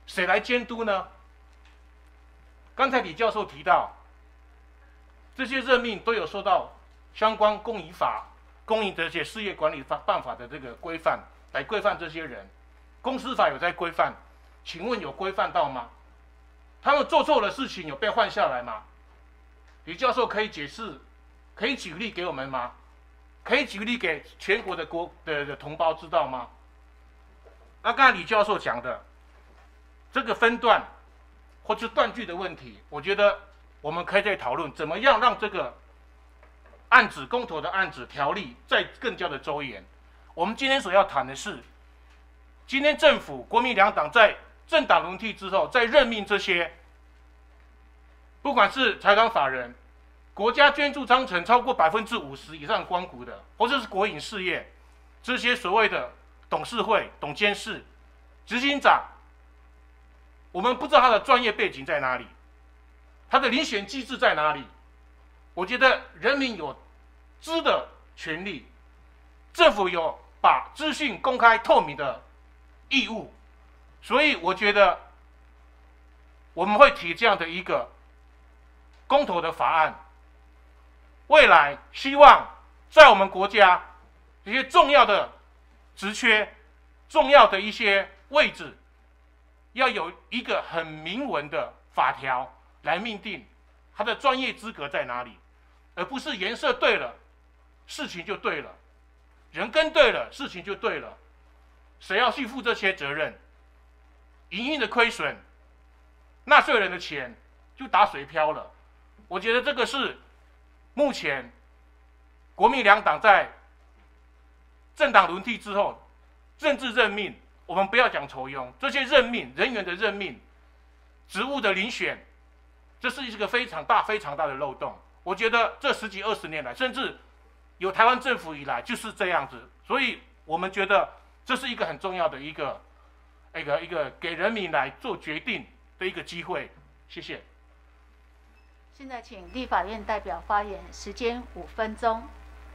谁来监督呢？刚才李教授提到，这些任命都有受到相关公营法、公营的这些事业管理法办法的这个规范来规范这些人。公司法有在规范，请问有规范到吗？他们做错的事情有被换下来吗？李教授可以解释，可以举例给我们吗？可以举例给全国的国的的同胞知道吗？那刚才李教授讲的这个分段或是断句的问题，我觉得我们可以再讨论怎么样让这个案子公投的案子条例再更加的周延。我们今天所要谈的是，今天政府国民两党在政党轮替之后，在任命这些不管是财团法人、国家捐助章程超过百分之五十以上光谷的，或者是国营事业，这些所谓的董事会、董监事、执行长，我们不知道他的专业背景在哪里，他的遴选机制在哪里。我觉得人民有知的权利，政府有把资讯公开透明的义务，所以我觉得我们会提这样的一个公投的法案。未来希望在我们国家这些重要的职缺、重要的一些位置，要有一个很明文的法条来命定他的专业资格在哪里，而不是颜色对了，事情就对了，人跟对了，事情就对了。谁要去负这些责任？营运的亏损，纳税人的钱就打水漂了。我觉得这个是目前国民两党在政党轮替之后，政治任命，我们不要讲酬庸，这些任命人员的任命、职务的遴选，这是一个非常大、非常大的漏洞。我觉得这十几二十年来，甚至有台湾政府以来就是这样子，所以我们觉得这是一个很重要的一个一个一个给人民来做决定的一个机会。谢谢。 现在请立法院代表发言，时间五分钟。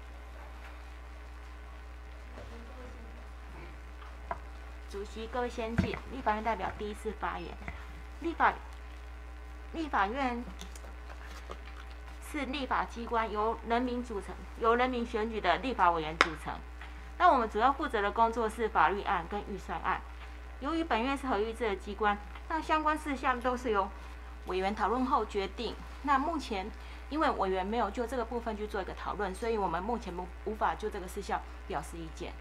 主席、各位先进，立法院代表第一次发言。立法立法院是立法机关，由人民组成，由人民选举的立法委员组成。那我们主要负责的工作是法律案跟预算案。由于本院是合预制的机关，那相关事项都是由委员讨论后决定。那目前因为委员没有就这个部分去做一个讨论，所以我们目前无无法就这个事项表示意见。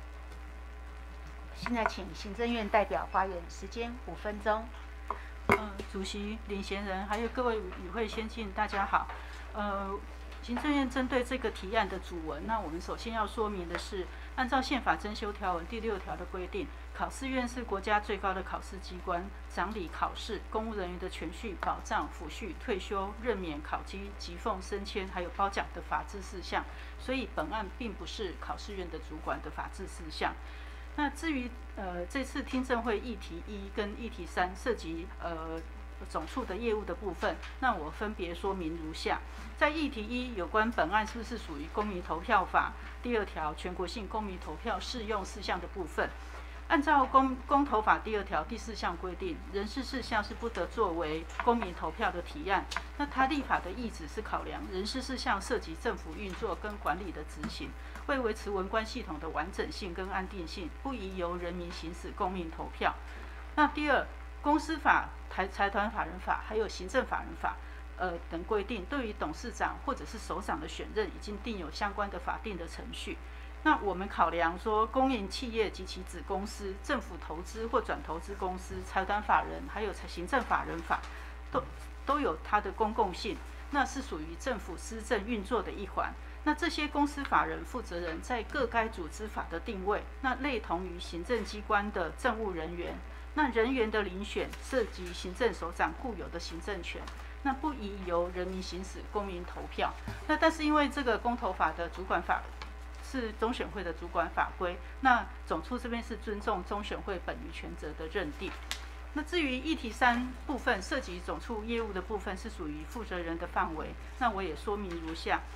现在请行政院代表发言，时间五分钟。 呃，主席、领衔人还有各位与会先进，大家好。呃，行政院针对这个提案的主文，那我们首先要说明的是，按照宪法增修条文第六条的规定，考试院是国家最高的考试机关，掌理考试、公务人员的权序、保障、抚恤、退休、任免、考绩、级俸、升迁，还有褒奖的法制事项。所以本案并不是考试院的主管的法制事项。那至于呃这次听证会议题一跟议题三涉及呃总处的业务的部分，那我分别说明如下。在议题一有关本案是不是属于公民投票法第二条全国性公民投票适用事项的部分，按照公公投法第二条第四项规定，人事事项是不得作为公民投票的提案。那它立法的意旨是考量人事事项涉及政府运作跟管理的执行，为维持文官系统的完整性跟安定性，不宜由人民行使公民投票。那第二，公司法、财财团法人法还有行政法人法呃等规定，对于董事长或者是首长的选任已经定有相关的法定的程序。那我们考量说，公营企业及其子公司、政府投资或转投资公司、财团法人还有行政法人法，都都有它的公共性，那是属于政府施政运作的一环。那这些公司法人负责人在各该组织法的定位，那类同于行政机关的政务人员。那人员的遴选涉及行政首长固有的行政权，那不宜由人民行使公民投票。那但是因为这个公投法的主管法是中选会的主管法规，那总处这边是尊重中选会本于权责的认定。那至于议题三部分涉及总处业务的部分，是属于负责人的范围，那我也说明如下。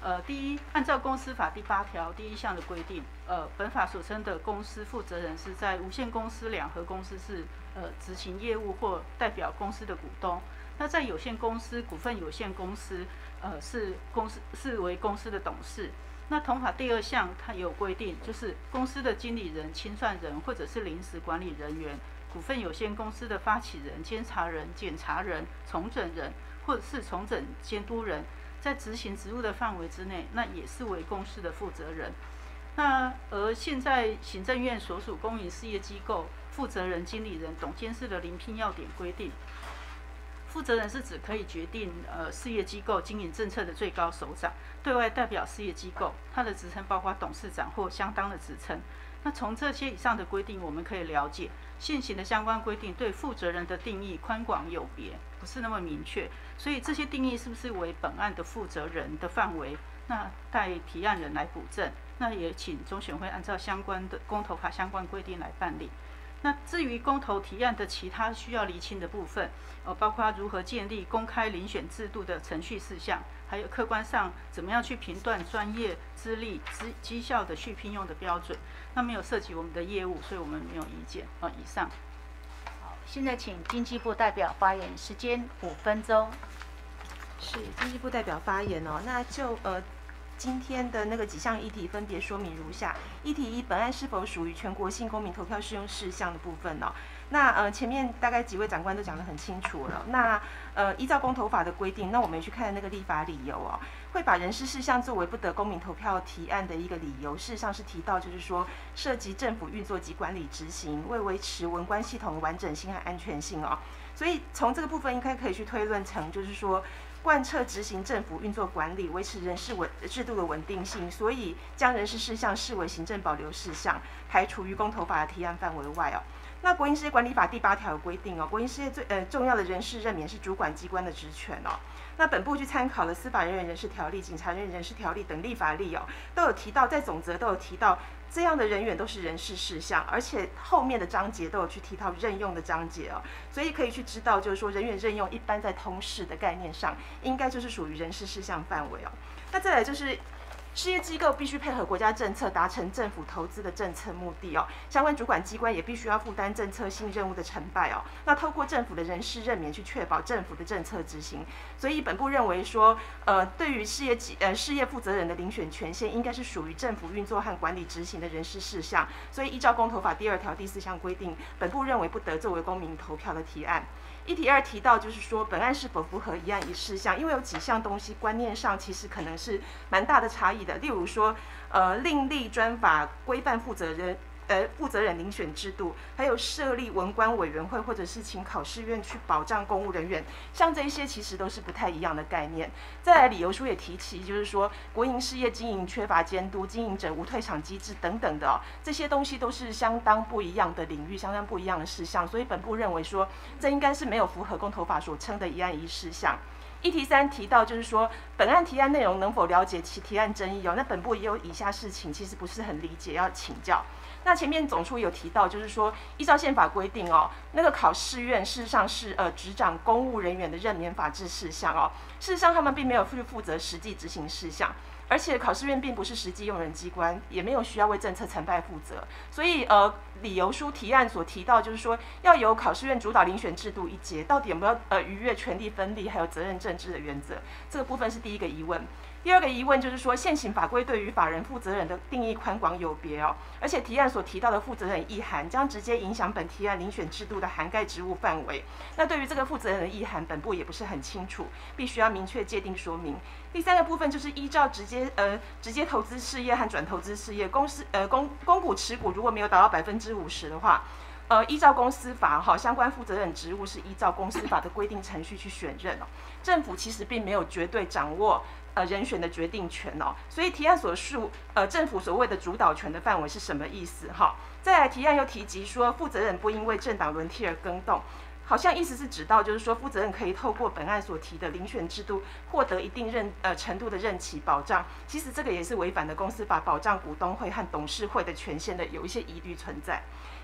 呃，第一，按照公司法第八条第一项的规定，呃，本法所称的公司负责人是在无限公司、两合公司是呃执行业务或代表公司的股东。那在有限公司、股份有限公司，呃，是公司视为公司的董事。那同法第二项它也有规定，就是公司的经理人、清算人或者是临时管理人员，股份有限公司的发起人、监察人、检察人、重整人或者是重整监督人，在执行职务的范围之内，那也是为公司的负责人。那而现在行政院所属公营事业机构负责人、经理人、董监事的遴聘要点规定，负责人是指可以决定呃事业机构经营政策的最高首长，对外代表事业机构，他的职称包括董事长或相当的职称。那从这些以上的规定，我们可以了解，现行的相关规定对负责人的定义宽广有别，不是那么明确。所以这些定义是不是为本案的负责人的范围？那待提案人来补正。那也请中选会按照相关的公投法相关规定来办理。那至于公投提案的其他需要厘清的部分，呃，包括如何建立公开遴选制度的程序事项，还有客观上怎么样去评断专业、资历、绩绩效的续聘用的标准，那没有涉及我们的业务，所以我们没有意见。呃，以上。 好，现在请经济部代表发言，时间五分钟。 是经济部代表发言哦，那就呃。今天的那个几项议题分别说明如下：议题一，本案是否属于全国性公民投票适用事项的部分哦？那呃前面大概几位长官都讲得很清楚了。那呃依照公投法的规定，那我们也去看那个立法理由哦，会把人事事项作为不得公民投票提案的一个理由，事实上是提到就是说涉及政府运作及管理执行，为维持文官系统的完整性和安全性哦。所以从这个部分应该可以去推论成就是说。贯彻执行政府运作管理，维持人事稳制度的稳定性，所以将人事事项视为行政保留事项，排除于公投法的提案范围外哦。那国营事业管理法第八条有规定哦，国营事业最呃重要的人事任免是主管机关的职权哦。那本部去参考了司法人员人事条例、警察人员人事条例等立法例哦，都有提到，在总则都有提到这样的人员都是人事事项，而且后面的章节都有去提到任用的章节哦，所以可以去知道，就是说人员任用一般在通识的概念上，应该就是属于人事事项范围哦。那再来就是。事业机构必须配合国家政策，达成政府投资的政策目的哦。相关主管机关也必须要负担政策性任务的成败哦。那透过政府的人事任免去确保政府的政策执行。所以本部认为说，呃，对于事业机呃事业负责人的遴选权限，应该是属于政府运作和管理执行的人事事项。所以依照公投法第二条第四项规定，本部认为不得作为公民投票的提案。议题二提到就是说，本案是否符合一案一事项，因为有几项东西观念上其实可能是蛮大的差异的。例如说，呃，另立专法规范负责人。呃，负责人遴选制度，还有设立文官委员会，或者是请考试院去保障公务人员，像这一些其实都是不太一样的概念。再来，理由书也提起，就是说国营事业经营缺乏监督，经营者无退场机制等等的哦，这些东西都是相当不一样的领域，相当不一样的事项。所以本部认为说，这应该是没有符合公投法所称的一案一事项。议题三提到就是说，本案提案内容能否了解其提案争议哦？那本部也有以下事情，其实不是很理解，要请教。那前面总处有提到，就是说依照宪法规定哦，那个考试院事实上是呃执掌公务人员的任免法制事项哦。事实上他们并没有去负责实际执行事项，而且考试院并不是实际用人机关，也没有需要为政策成败负责。所以呃理由书提案所提到，就是说要由考试院主导遴选制度一节，到底有没有呃逾越权力分立还有责任政治的原则？这个部分是第一个疑问。第二个疑问就是说，现行法规对于法人负责人的定义宽广有别哦，而且提案所提到的负责人意涵将直接影响本提案遴选制度的涵盖职务范围。那对于这个负责人的意涵，本部也不是很清楚，必须要明确界定说明。第三个部分就是依照直接呃直接投资事业和转投资事业，公司呃公公股持股如果没有达到百分之五十的话。呃，依照公司法哈，相关负责人职务是依照公司法的规定程序去选任哦。政府其实并没有绝对掌握呃人选的决定权哦，所以提案所述呃政府所谓的主导权的范围是什么意思哈？再来提案又提及说，负责人不因为政党轮替而更动。好像意思是指到，就是说负责人可以透过本案所提的遴选制度，获得一定任呃程度的任期保障。其实这个也是违反了公司法保障股东会和董事会的权限的，有一些疑虑存在。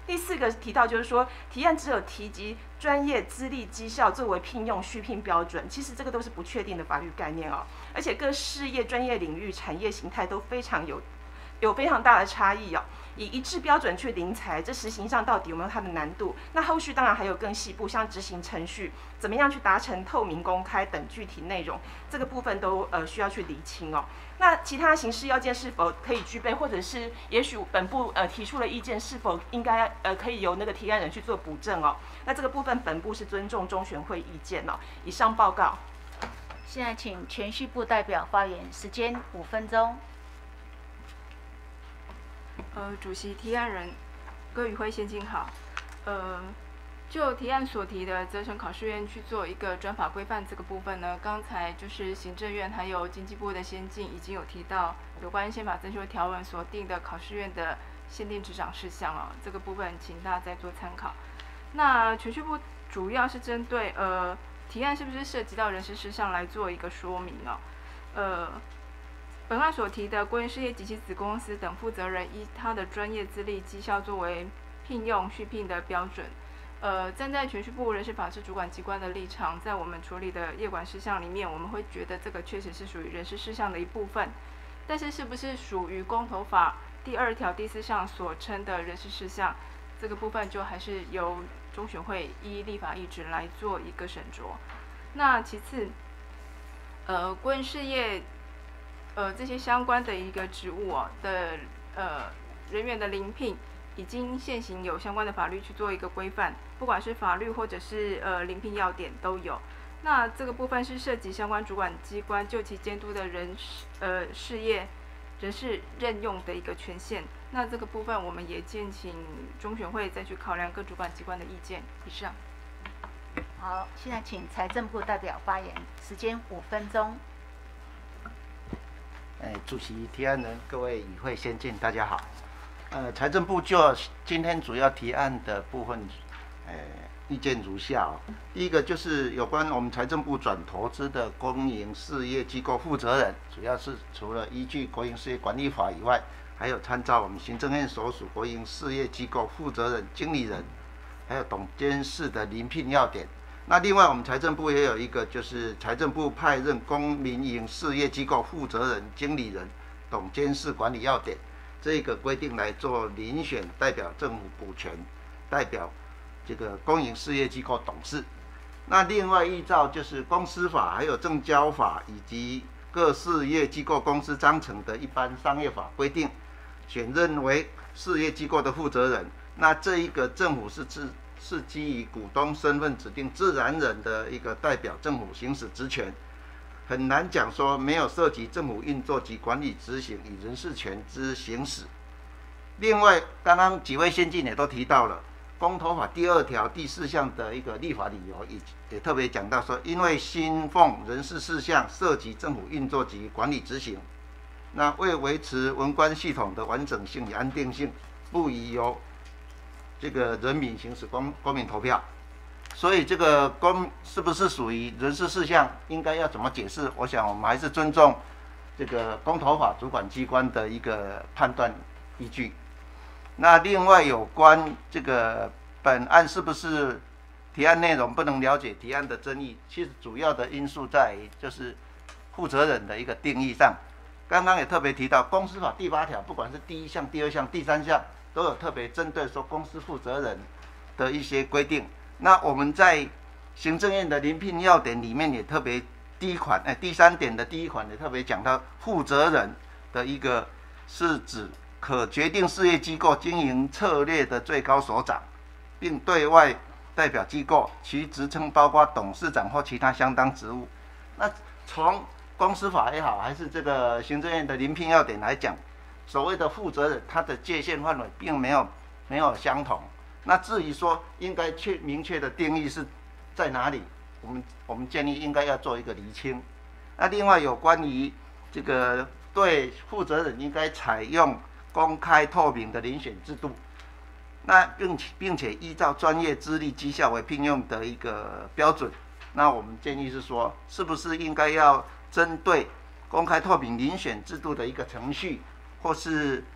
第四个提到就是说，提案只有提及专业资历绩效作为聘用续聘标准，其实这个都是不确定的法律概念哦，而且各事业专业领域、产业形态都非常有有非常大的差异哦。以一致标准去临裁，这实行上到底有没有它的难度？那后续当然还有更细部，像执行程序怎么样去达成透明公开等具体内容，这个部分都呃需要去厘清哦。那其他刑事要件是否可以具备，或者是也许本部呃提出了意见，是否应该呃可以由那个提案人去做补正哦？那这个部分本部是尊重中选会意见哦。以上报告。 现在请铨叙部代表发言，时间五分钟。 呃，主席、提案人、各与会先进好。呃，就提案所提的责成考试院去做一个专法规范这个部分呢，刚才就是行政院还有经济部的先进已经有提到有关宪法增修条文所定的考试院的限定执掌事项哦，这个部分请大家再做参考。那铨叙部主要是针对呃提案是不是涉及到人事事项来做一个说明哦，呃。本案所提的国营事业及其子公司等负责人依他的专业资历绩效作为聘用续聘的标准。呃，站在铨叙部人事法制主管机关的立场，在我们处理的业管事项里面，我们会觉得这个确实是属于人事事项的一部分。但是是不是属于公投法第二条第四项所称的人事事项，这个部分就还是由中选会依立法意旨来做一个审酌。那其次，呃，国营事业。呃，这些相关的一个职务哦的呃人员的遴聘，已经现行有相关的法律去做一个规范，不管是法律或者是呃遴聘要点都有。那这个部分是涉及相关主管机关就其监督的人呃事业人事任用的一个权限。那这个部分我们也建请中选会再去考量各主管机关的意见。以上。 好，现在请财政部代表发言，时间五分钟。 哎，主席、提案人、各位与会先进，大家好。呃，财政部就今天主要提案的部分，呃，意见如下哦。第一个就是有关我们财政部转投资的公营事业机构负责人，主要是除了依据国营事业管理法以外，还有参照我们行政院所属国营事业机构负责人、经理人，还有董监事的遴聘要点。那另外，我们财政部也有一个，就是财政部派任公民营事业机构负责人、经理人、董监事管理要点，这个规定来做遴选代表政府股权、代表这个公营事业机构董事。那另外依照就是公司法、还有证交法以及各事业机构公司章程的一般商业法规定，选任为事业机构的负责人。那这一个政府是自是基于股东身份指定自然人的一个代表政府行使职权，很难讲说没有涉及政府运作及管理执行与人事权之行使。另外，刚刚几位先进也都提到了公投法第二条第四项的一个立法理由，也也特别讲到说，因为薪俸人事事项涉及政府运作及管理执行，那为维持文官系统的完整性与安定性，不宜由这个人民行使公公民投票，所以这个公是不是属于人事事项，应该要怎么解释？我想我们还是尊重这个公投法主管机关的一个判断依据。那另外有关这个本案是不是提案内容不能了解提案的争议，其实主要的因素在于就是负责人的一个定义上。刚刚也特别提到公司法第八条，不管是第一项、第二项、第三项，都有特别针对说公司负责人的一些规定。那我们在行政院的遴聘要点里面也特别第一款，哎，第三点的第一款也特别讲到负责人的一个是指可决定事业机构经营策略的最高首长，并对外代表机构，其职称包括董事长或其他相当职务。那从公司法也好，还是这个行政院的遴聘要点来讲，所谓的负责人，他的界限范围并没有没有相同。那至于说应该确明确的定义是在哪里，我们我们建议应该要做一个厘清。那另外有关于这个对负责人应该采用公开透明的遴选制度，那并且并且依照专业资历绩效为聘用的一个标准。那我们建议是说，是不是应该要针对公开透明遴选制度的一个程序，或是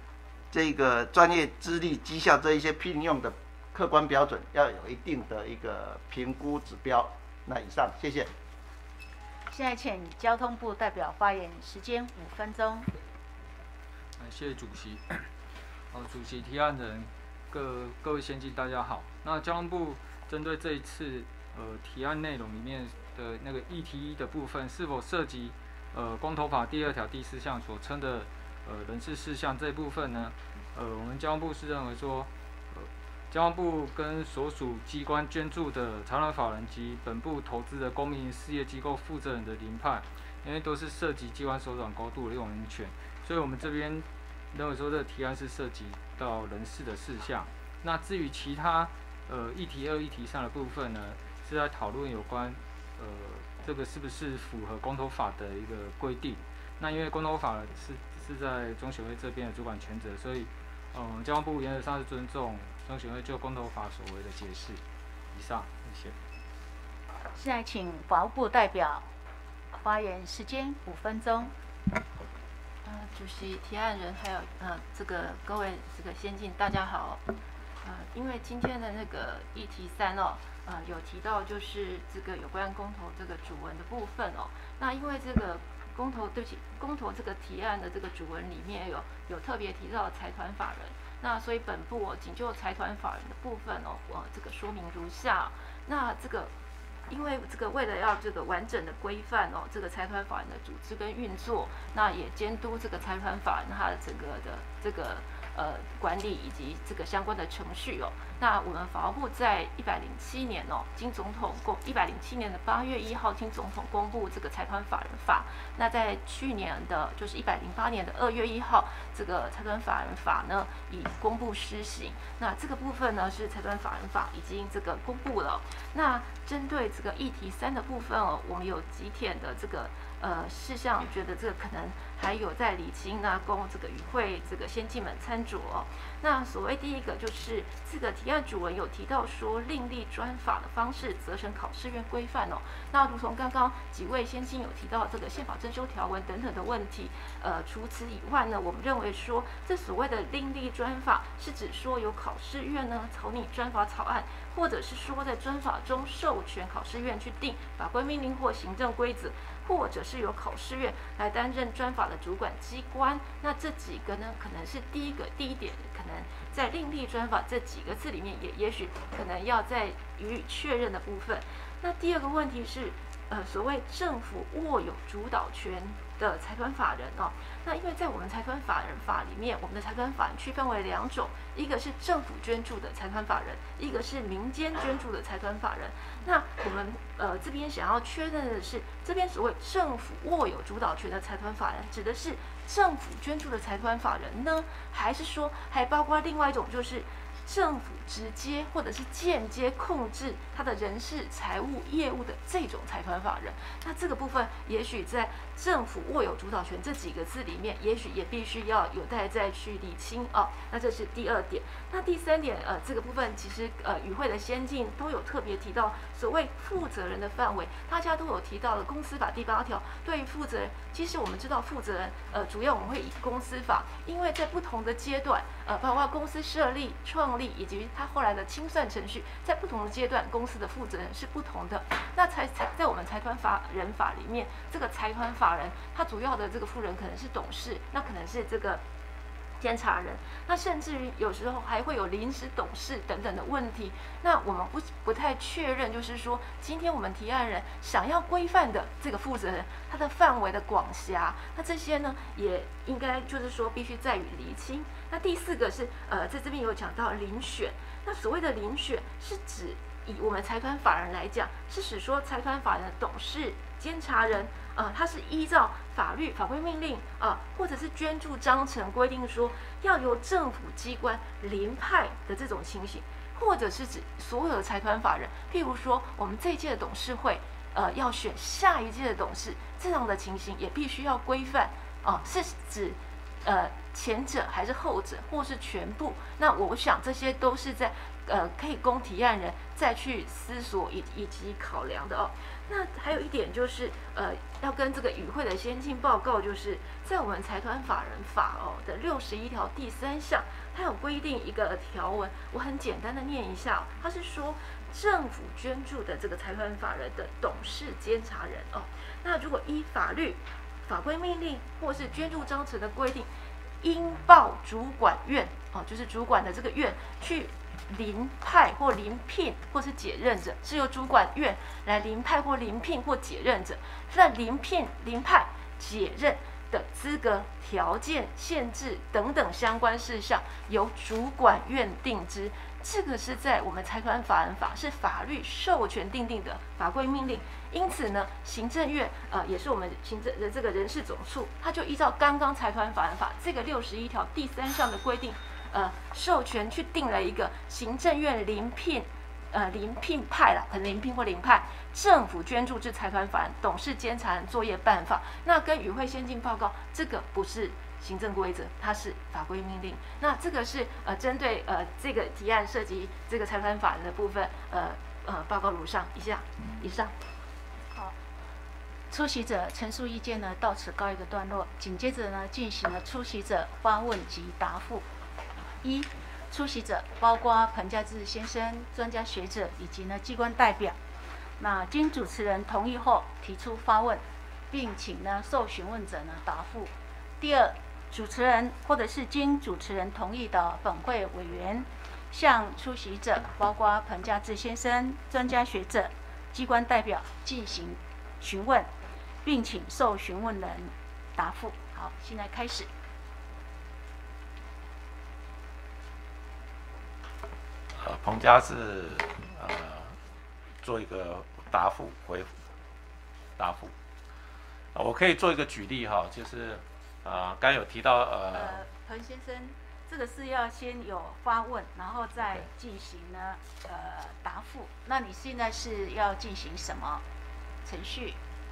这个专业资历、绩效这一些聘用的客观标准，要有一定的一个评估指标。那以上，谢谢。 现在请交通部代表发言，时间五分钟。 谢谢主席。好，主席、提案人、各各位先进，大家好。那交通部针对这一次呃提案内容里面的那个议题一的部分，是否涉及呃公投法第二条第四项所称的呃人事事项这一部分呢？呃，我们交通部是认为说，呃，交通部跟所属机关捐助的财团法人及本部投资的公民事业机构负责人的临派，因为都是涉及机关首长高度的用人权，所以我们这边认为说这个提案是涉及到人事的事项。那至于其他呃议题二、议题三的部分呢，是在讨论有关呃这个是不是符合公投法的一个规定。那因为公投法是是在中选会这边的主管权责，所以嗯交通部原则上是尊重中选会就公投法所为的解释。以上，谢谢。 现在请法务部代表发言，时间五分钟。 呃，主席、提案人还有呃这个各位这个先进，大家好。呃，因为今天的那个议题三哦，呃有提到就是这个有关公投这个主文的部分哦。那因为这个公投，对不起，公投这个提案的这个主文里面有有特别提到财团法人，那所以本部哦仅就财团法人的部分哦，我这个说明如下。那这个。因为这个为了要这个完整的规范哦，这个财团法人的组织跟运作，那也监督这个财团法人它的整个的这个呃管理以及这个相关的程序哦。那我们法务部在一百零七年哦，经总统公一百零七年的八月一号，经总统公布这个财团法人法。那在去年的就是一百零八年的二月一号，这个财团法人法呢已公布施行。那这个部分呢是财团法人法已经这个公布了。那针对这个议题三的部分哦，我们有几点的这个呃事项，觉得这个可能还有在理清，那供这个与会这个先进们参酌哦。那所谓第一个就是这个提案主文有提到说，另立专法的方式责成考试院规范哦。那如同刚刚几位先进有提到这个宪法增修条文等等的问题，呃，除此以外呢，我们认为说这所谓的另立专法是指说由考试院呢草拟专法草案，或者是说在专法中授权考试院去定法规命令或行政规则，或者是由考试院来担任专法的主管机关。那这几个呢，可能是第一个第一点，可能在另立专法这几个字里面也也许可能要再予以确认的部分。那第二个问题是，呃，所谓政府握有主导权的财团法人哦，那因为在我们财团法人法里面，我们的财团法人区分为两种，一个是政府捐助的财团法人，一个是民间捐助的财团法人。那我们呃这边想要确认的是，这边所谓政府握有主导权的财团法人，指的是政府捐助的财团法人呢，还是说还包括另外一种就是政府直接或者是间接控制他的人事、财务、业务的这种财团法人？那这个部分也许在政府握有主导权这几个字里面，也许也必须要有待再去理清哦。那这是第二点。那第三点，呃，这个部分其实呃与会的先进都有特别提到所谓负责人的范围，大家都有提到了公司法第八条对于负责人，其实我们知道负责人呃主要我们会以公司法，因为在不同的阶段，呃，包括公司设立、创立以及它后来的清算程序，在不同的阶段，公司的负责人是不同的。那财财在我们财团法人法里面，这个财团法人，他主要的这个负责人可能是董事，那可能是这个监察人，那甚至于有时候还会有临时董事等等的问题。那我们不不太确认，就是说今天我们提案人想要规范的这个负责人，他的范围的广狭，那这些呢也应该就是说必须再予厘清。那第四个是呃在这边有讲到遴选，那所谓的遴选是指以我们财团法人来讲，是指说财团法人的董事、监察人，呃，他是依照法律法规命令啊、呃，或者是捐助章程规定说要由政府机关临派的这种情形，或者是指所有的财团法人，譬如说我们这一届的董事会，呃，要选下一届的董事，这样的情形也必须要规范啊、呃，是指呃前者还是后者，或是全部？那我想这些都是在呃可以供提案人再去思索以以及考量的哦。那还有一点就是，呃，要跟这个与会的先进报告，就是在我们财团法人法哦的六十一条第三项，它有规定一个条文，我很简单的念一下、哦，它是说政府捐助的这个财团法人的董事监察人哦，那如果依法律、法规命令或是捐助章程的规定，应报主管院哦，就是主管的这个院去临派或临聘或是解任者，是由主管院来临派或临聘或解任者。那临聘、临派、解任的资格、条件、限制等等相关事项，由主管院定之。这个是在我们财团法人法是法律授权订定的法规命令。因此呢，行政院呃也是我们行政的这个人事总处，它就依照刚刚财团法人法这个六十一条第三项的规定。呃，授权去定了一个行政院临聘，呃，临聘派啦，可能临聘或临派政府捐助之财团法人董事监察人作业办法。那跟与会先进报告，这个不是行政规则，它是法规命令。那这个是呃针对呃这个提案涉及这个财团法人的部分，呃呃报告如上。以下，以上。 好，出席者陈述意见呢，到此告一个段落。紧接着呢，进行了出席者发问及答复。一、出席者包括彭家志先生、专家学者以及呢机关代表。那经主持人同意后，提出发问，并请呢受询问者呢答复。第二，主持人或者是经主持人同意的本会委员，向出席者包括彭家志先生、专家学者、机关代表进行询问，并请受询问人答复。好，现在开始。 呃，彭家志呃做一个答复回复答复、呃，我可以做一个举例哈，就是呃刚有提到呃， 呃彭先生，这个是要先有发问，然后再进行呢呃答复。那你现在是要进行什么程序？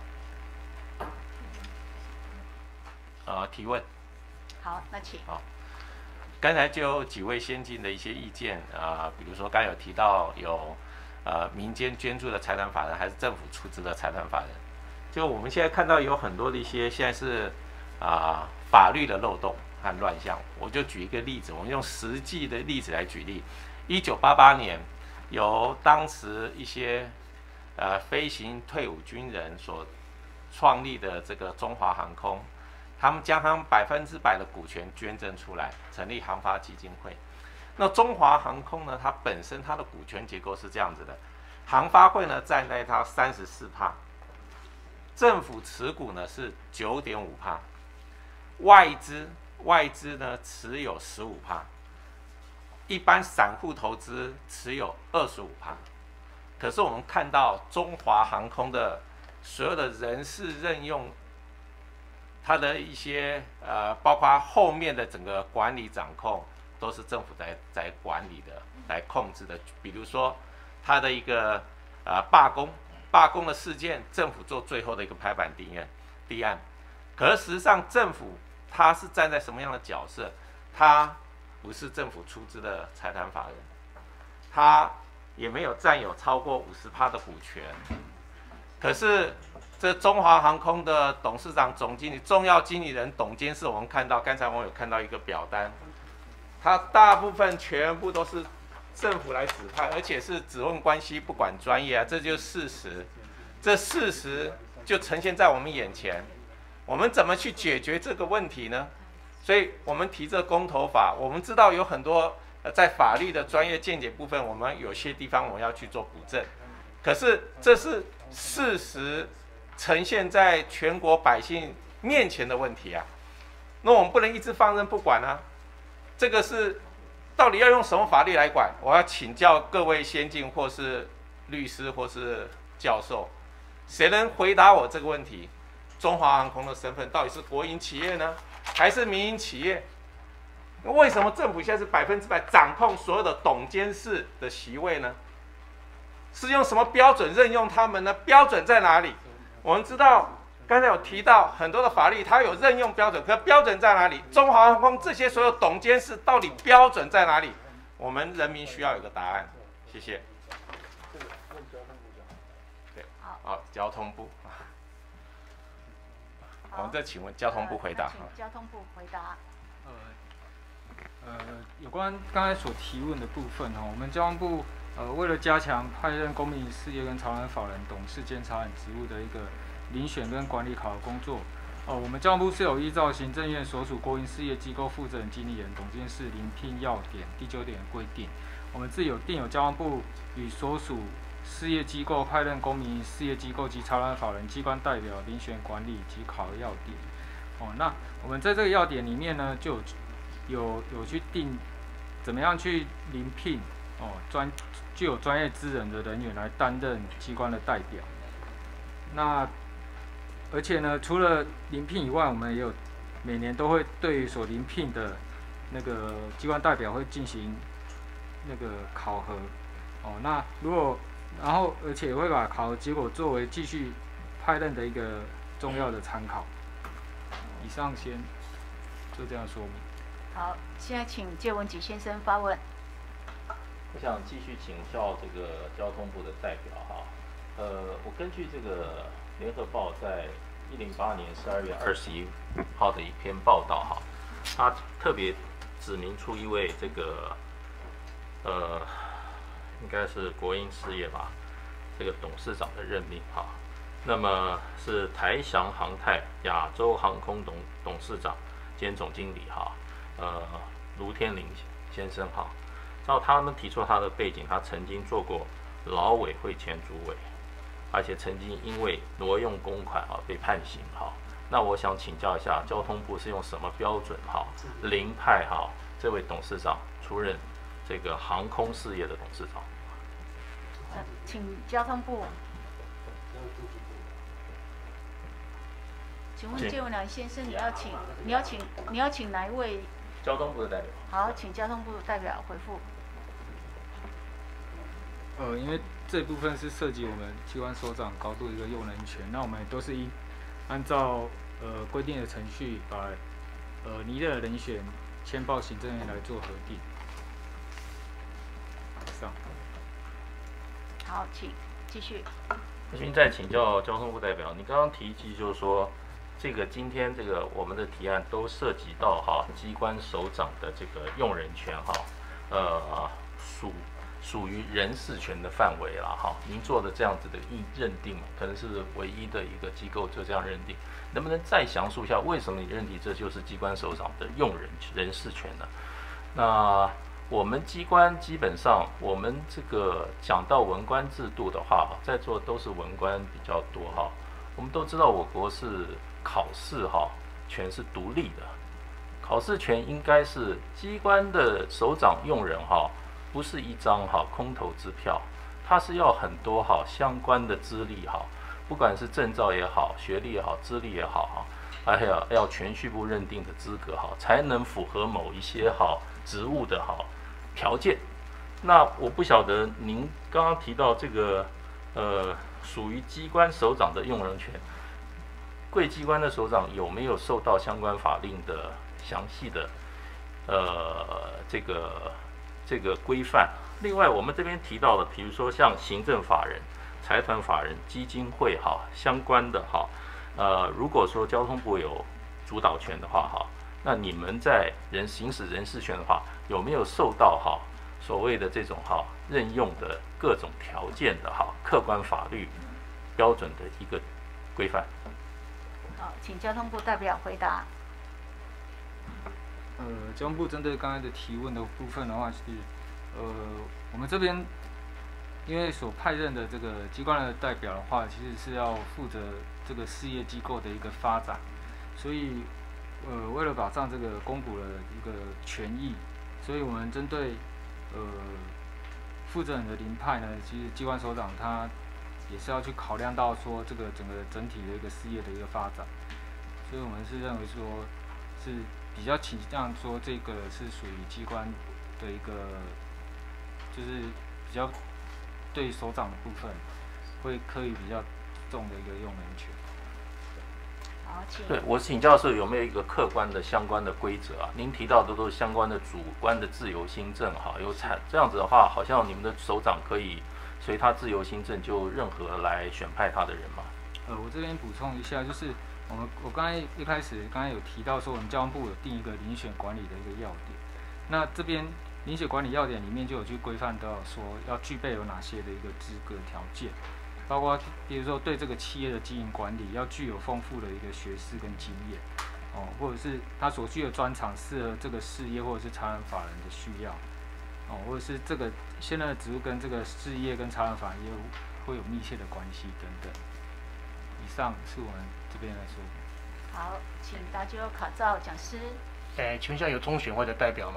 呃提问。 好，那请。 好。刚才就有几位先进的一些意见啊、呃，比如说刚有提到有呃民间捐助的财团法人，还是政府出资的财团法人。就我们现在看到有很多的一些现在是啊、呃、法律的漏洞和乱象。我就举一个例子，我们用实际的例子来举例。一九八八年，由当时一些呃飞行退伍军人所创立的这个中华航空。他们将他们百分之百的股权捐赠出来，成立航发基金会。那中华航空呢？它本身它的股权结构是这样子的：航发会呢占在它三十四趴，政府持股呢是九点五趴，外资外资呢持有十五趴，一般散户投资持有二十五趴。可是我们看到中华航空的所有的人事任用。它的一些呃，包括后面的整个管理掌控，都是政府在在管理的，来控制的。比如说，它的一个呃罢工，罢工的事件，政府做最后的一个拍板定案，立案。可是实际上，政府它是站在什么样的角色？它不是政府出资的财团法人，它也没有占有超过五十趴的股权。可是。这中华航空的董事长、总经理、重要经理人、董监事，我们看到刚才我有看到一个表单，它大部分全部都是政府来指派，而且是只问关系不管专业啊，这就是事实。这事实就呈现在我们眼前，我们怎么去解决这个问题呢？所以我们提这公投法，我们知道有很多呃在法律的专业见解部分，我们有些地方我们要去做补正，可是这是事实。呈现在全国百姓面前的问题啊，那我们不能一直放任不管啊。这个是到底要用什么法律来管？我要请教各位先进或是律师或是教授，谁能回答我这个问题？中华航空的身份到底是国营企业呢，还是民营企业？为什么政府现在是百分之百掌控所有的董监事的席位呢？是用什么标准任用他们呢？标准在哪里？我们知道，刚才有提到很多的法律，它有任用标准，可标准在哪里？中华航空这些所有董监事到底标准在哪里？我我们人民需要有个答案。谢谢。对，好，交通部。我们再请问交通部回答。 请交通部回答。 呃，呃，有关刚才所提问的部分哈，我们交通部呃为了加强派任公民事业跟潮南法人董事监察人职务的一个遴选跟管理考核工作，哦、呃，我们交通部是有依照行政院所属国营事业机构负责人、经理人、董监事遴聘要点第九点的规定，我们自有定有交通部与所属事业机构派任公民事业机构及潮南法人机关代表遴选管理及考核要点。哦，那我们在这个要点里面呢，就有有有去定怎么样去遴聘哦专具有专业资人的人员来担任机关的代表。那而且呢，除了遴聘以外，我们也有每年都会对于所遴聘的那个机关代表会进行那个考核。哦，那如果然后而且会把考核结果作为继续派任的一个重要的参考。以上先就这样说明。 好，现在请介文吉先生发问。 我想继续请教这个交通部的代表哈，呃，我根据这个联合报在一零八年十二月二十一号的一篇报道哈，他特别指明出一位这个呃，应该是国营事业吧，这个董事长的任命哈。那么是台翔航太亚洲航空董董事长兼总经理哈，呃，卢天林先生哈。照他们提出他的背景，他曾经做过劳委会前主委，而且曾经因为挪用公款啊被判刑哈。那我想请教一下，交通部是用什么标准哈遴派哈这位董事长出任这个航空事业的董事长？ 呃，请交通部。请问介文良先生，你要请你要请你要请哪一位？ 交通部的代表。 好，请交通部代表回复。 呃，因为这部分是涉及我们机关首长高度的一个用人权，那我们也都是依按照呃规定的程序，把呃拟的人选签报行政院来做核定。上。 好，请继续。 我现在请教交通部代表，你刚刚提及就是说，这个今天这个我们的提案都涉及到哈机关首长的这个用人权哈，呃属属于人事权的范围啦哈。您做的这样子的认定，可能是唯一的一个机构就这样认定，能不能再详述一下为什么你认定这就是机关首长的用人人事权呢？那我们机关基本上，我们这个讲到文官制度的话，在座都是文官比较多哈。我们都知道我国是考试哈权是独立的，考试权应该是机关的首长用人哈，不是一张哈空头支票，它是要很多哈相关的资历哈，不管是证照也好、学历也好、资历也好哈，还有要全序部认定的资格哈，才能符合某一些哈职务的哈条件。那我不晓得您刚刚提到这个呃属于机关首长的用人权，贵机关的首长有没有受到相关法令的详细的呃这个这个规范？另外我们这边提到的，比如说像行政法人、财团法人、基金会哈相关的哈，呃如果说交通部有主导权的话哈，那你们在人行使人事权的话，有没有受到哈所谓的这种哈任用的各种条件的哈客观法律标准的一个规范？ 好，请交通部代表回答。 呃，交通部针对刚才的提问的部分的话是，呃，我们这边因为所派任的这个机关的代表的话，其实是要负责这个事业机构的一个发展，所以呃，为了保障这个公股的一个权益，所以我们针对呃负责人的遴派呢，其实机关首长他也是要去考量到说这个整个整体的一个事业的一个发展，所以我们是认为说是比较倾向说这个是属于机关的一个，就是比较对首长的部分会刻意比较重的一个用人权。 好，请。 对，我请教授有没有一个客观的相关的规则啊？您提到的都是相关的主观的自由心证，哈，有产这样子的话，好像你们的首长可以随他自由心证就任何来选派他的人吗？ 呃，我这边补充一下，就是我们我刚才一开始刚才有提到说，我们交通部有定一个遴选管理的一个要点，那这边遴选管理要点里面就有去规范到说要具备有哪些的一个资格条件。包括比如说对这个企业的经营管理要具有丰富的一个学识跟经验，哦，或者是他所具的专长适合这个事业或者是茶人法人的需要，哦，或者是这个现在的职务跟这个事业跟茶人法人业务会有密切的关系等等。以上是我们这边来说。 好，请大家考照讲师。 诶，请问一下有中选会的代表吗？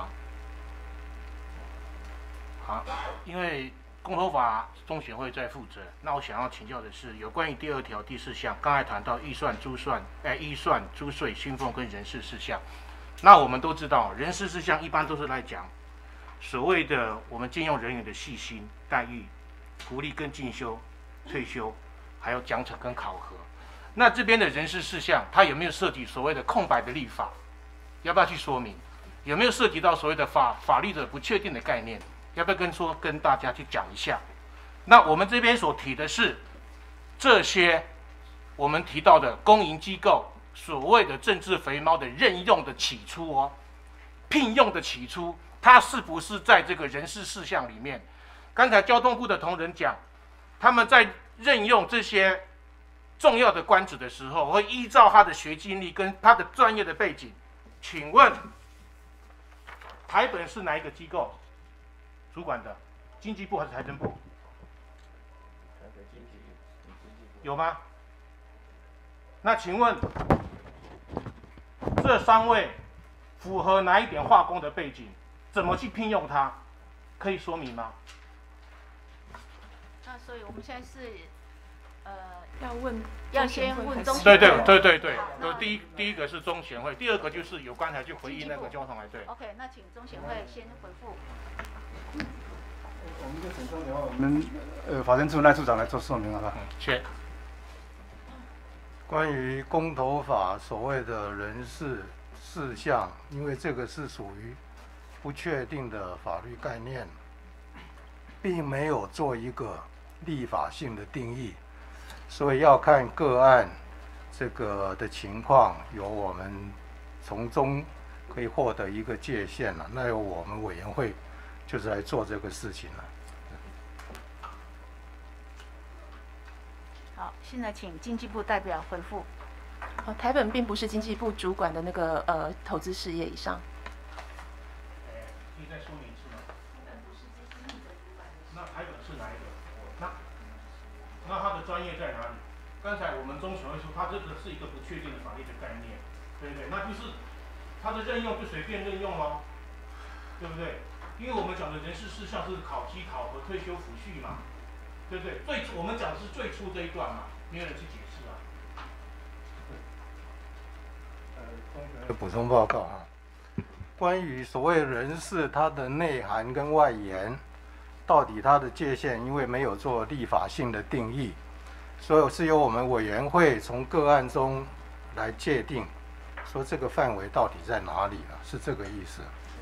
好，因为公投法中选会在负责，那我想要请教的是，有关于第二条第四项，刚才谈到预算、租算、哎，预算、租税、薪俸跟人事事项。那我们都知道，人事事项一般都是来讲所谓的我们聘用人员的细心待遇、福利跟进修、退休，还有奖惩跟考核。那这边的人事事项，它有没有涉及所谓的空白的立法？要不要去说明？有没有涉及到所谓的法法律的不确定的概念？要不要跟说跟大家去讲一下？那我们这边所提的是这些我们提到的公营机构所谓的政治肥猫的任用的起初哦，聘用的起初，它是不是在这个人事事项里面？刚才交通部的同仁讲，他们在任用这些重要的官职的时候，会依照他的学经历跟他的专业的背景。请问台本是哪一个机构主管的？经济部还是财政部？有吗？那请问这三位符合哪一点化工的背景？怎么去聘用他？可以说明吗？ 那所以我们现在是呃要问， 要先问中对对对对对，有第一第一个是中选会，第二个就是有刚才就回应那个交通来对。 OK， 那请中选会先回复。 我们就请中选会，我们呃法政处赖处长来做说明好不好？ 是。 关于公投法所谓的人事事项，因为这个是属于不确定的法律概念，并没有做一个立法性的定义，所以要看个案这个的情况，由我们从中可以获得一个界限了。那由我们委员会就是来做这个事情了。 好，现在请经济部代表回复。 哦，台本并不是经济部主管的那个呃投资事业以上。 可以再说明一次吗？那台本是哪一个？那那他的专业在哪里？刚才我们中选会说，他这个是一个不确定的法律的概念，对不对？那就是他的任用就随便任用咯，对不对？因为我们讲的人事事项是考绩、考核、退休、抚恤嘛，对不对？最我们讲的是最初这一段嘛，没有人去解释啊。 补充报告啊，关于所谓人事它的内涵跟外延，到底它的界限，因为没有做立法性的定义，所以是由我们委员会从个案中来界定，说这个范围到底在哪里了，是这个意思。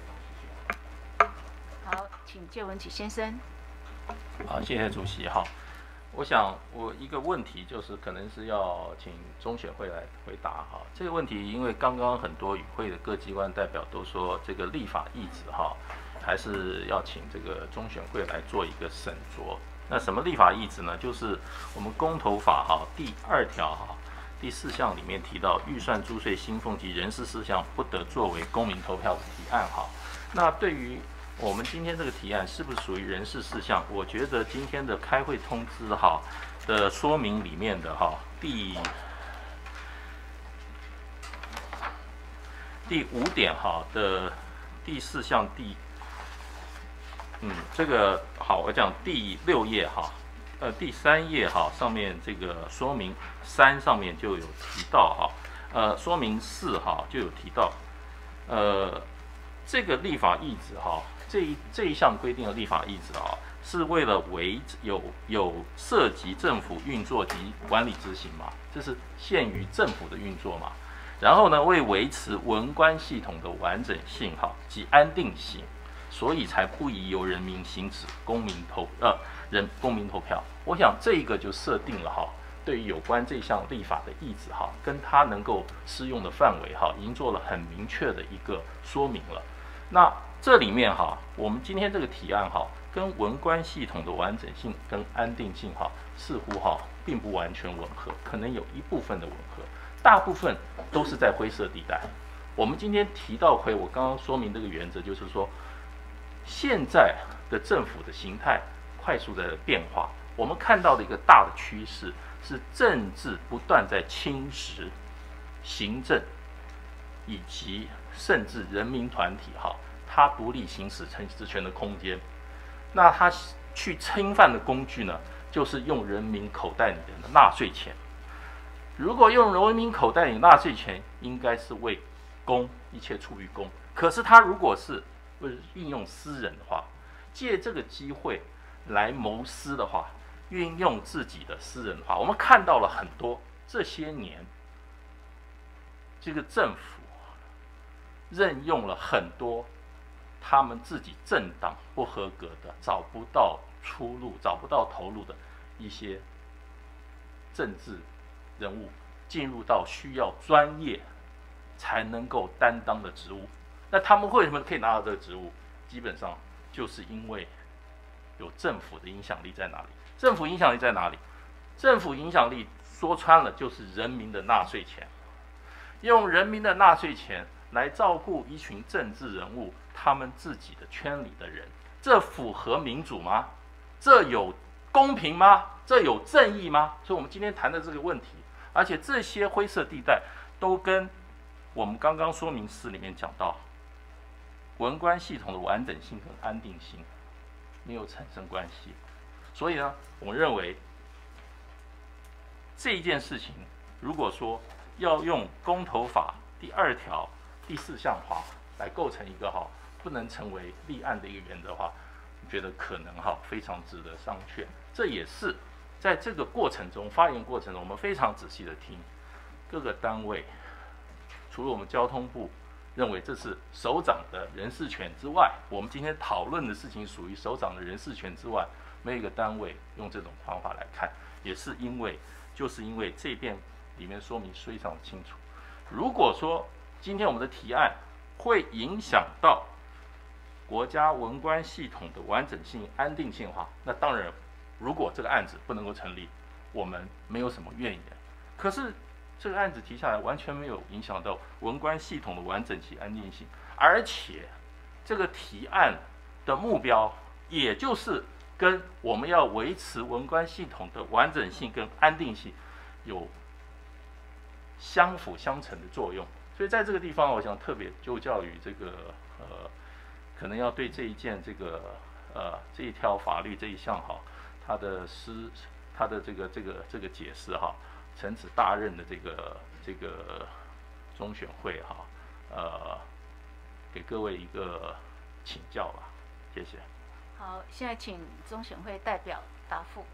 好，请谢文启先生。 好，谢谢主席。好，我想我一个问题就是，可能是要请中选会来回答哈。这个问题，因为刚刚很多与会的各机关代表都说，这个立法意旨哈，还是要请这个中选会来做一个审酌。那什么立法意旨呢？就是我们公投法哈第二条哈第四项里面提到，预算、租税、薪俸及人事事项不得作为公民投票的提案哈。那对于我们今天这个提案是不是属于人事事项？我觉得今天的开会通知哈的说明里面的哈第第五点哈的第四项第嗯这个好，我讲第六页哈呃第三页哈上面这个说明三上面就有提到哈呃说明四哈就有提到呃这个立法意旨哈。这一这一项规定的立法意旨啊， 是为了维有有涉及政府运作及管理执行嘛，这是限于政府的运作嘛。然后呢，为维持文官系统的完整性哈及安定性，所以才不宜由人民行使公民投呃人公民投票。我想这个就设定了哈，对于有关这项立法的意旨哈，跟它能够适用的范围哈，已经做了很明确的一个说明了。那这里面哈，我们今天这个提案哈，跟文官系统的完整性跟安定性哈，似乎哈并不完全吻合，可能有一部分的吻合。大部分都是在灰色地带。我们今天提到回我刚刚说明这个原则，就是说，现在的政府的形态快速的变化，我们看到的一个大的趋势是政治不断在侵蚀行政以及甚至人民团体哈，它独立行使政治权的空间。那它去侵犯的工具呢，就是用人民口袋里的纳税钱。如果用人民口袋里纳税钱，应该是为公，一切出于公。可是他如果是运用私人的话，借这个机会来谋私的话，运用自己的私人的话，我们看到了很多这些年，这个政府任用了很多他们自己政党不合格的、找不到出路、找不到头路的一些政治人物进入到需要专业才能够担当的职务。那他们为什么可以拿到这个职务？基本上就是因为有政府的影响力在哪里？政府影响力在哪里？政府影响力说穿了就是人民的纳税钱，用人民的纳税钱来照顾一群政治人物他们自己的圈里的人，这符合民主吗？这有公平吗？这有正义吗？所以我们今天谈的这个问题，而且这些灰色地带都跟我们刚刚说明四里面讲到文官系统的完整性跟安定性没有产生关系。所以呢，我们认为这一件事情，如果说要用公投法第二条第四项哈来构成一个哈不能成为立案的一个原则的话，我觉得可能哈非常值得商榷。这也是在这个过程中，发言过程中，我们非常仔细的听各个单位，除了我们交通部认为这是首长的人事权之外，我们今天讨论的事情属于首长的人事权之外，没有一个单位用这种方法来看，也是因为就是因为这边里面说明非常清楚。如果说今天我们的提案会影响到国家文官系统的完整性、安定性的话，那当然，如果这个案子不能够成立，我们没有什么怨言。可是这个案子提下来，完全没有影响到文官系统的完整性、安定性，而且这个提案的目标，也就是跟我们要维持文官系统的完整性跟安定性有相辅相成的作用。所以在这个地方，我想特别就教于这个呃，可能要对这一件这个呃这一条法律这一项哈，它的施它的这个这个这个解释哈，承此大任的这个这个中选会哈，呃，给各位一个请教吧，谢谢。 好，现在请中选会代表答复。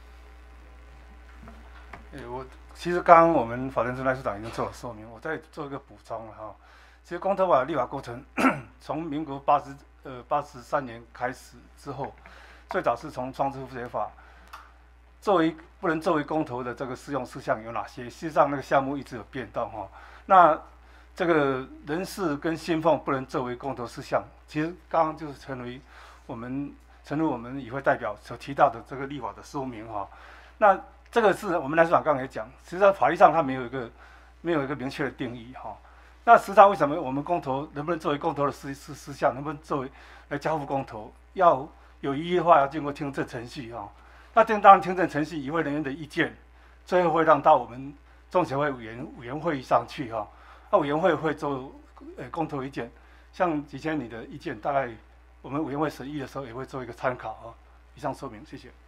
诶，我其实刚刚我们法政处赖处长已经做了说明，我再做一个补充了哈。其实公投法的立法过程，从民国八十呃八十三年开始之后，最早是从创制复决法作为不能作为公投的这个适用事项有哪些？事实上那个项目一直有变动哈。那这个人事跟薪俸不能作为公投事项，其实刚刚就是成为我们诚如我们与会代表所提到的这个立法的说明哈。那这个是我们赖处长刚才也讲，实际上法律上它没有一个没有一个明确的定义哈。那实际上为什么我们公投能不能作为公投的事事事项，能不能作为来交付公投，要有异议的话要经过听证程序哈。那这当然听证程序与会人员的意见，最后会让到我们中协会委员委员会议上去哈。那委员会会做呃公投意见，像以前你的意见，大概我们委员会审议的时候也会做一个参考啊。以上说明，谢谢。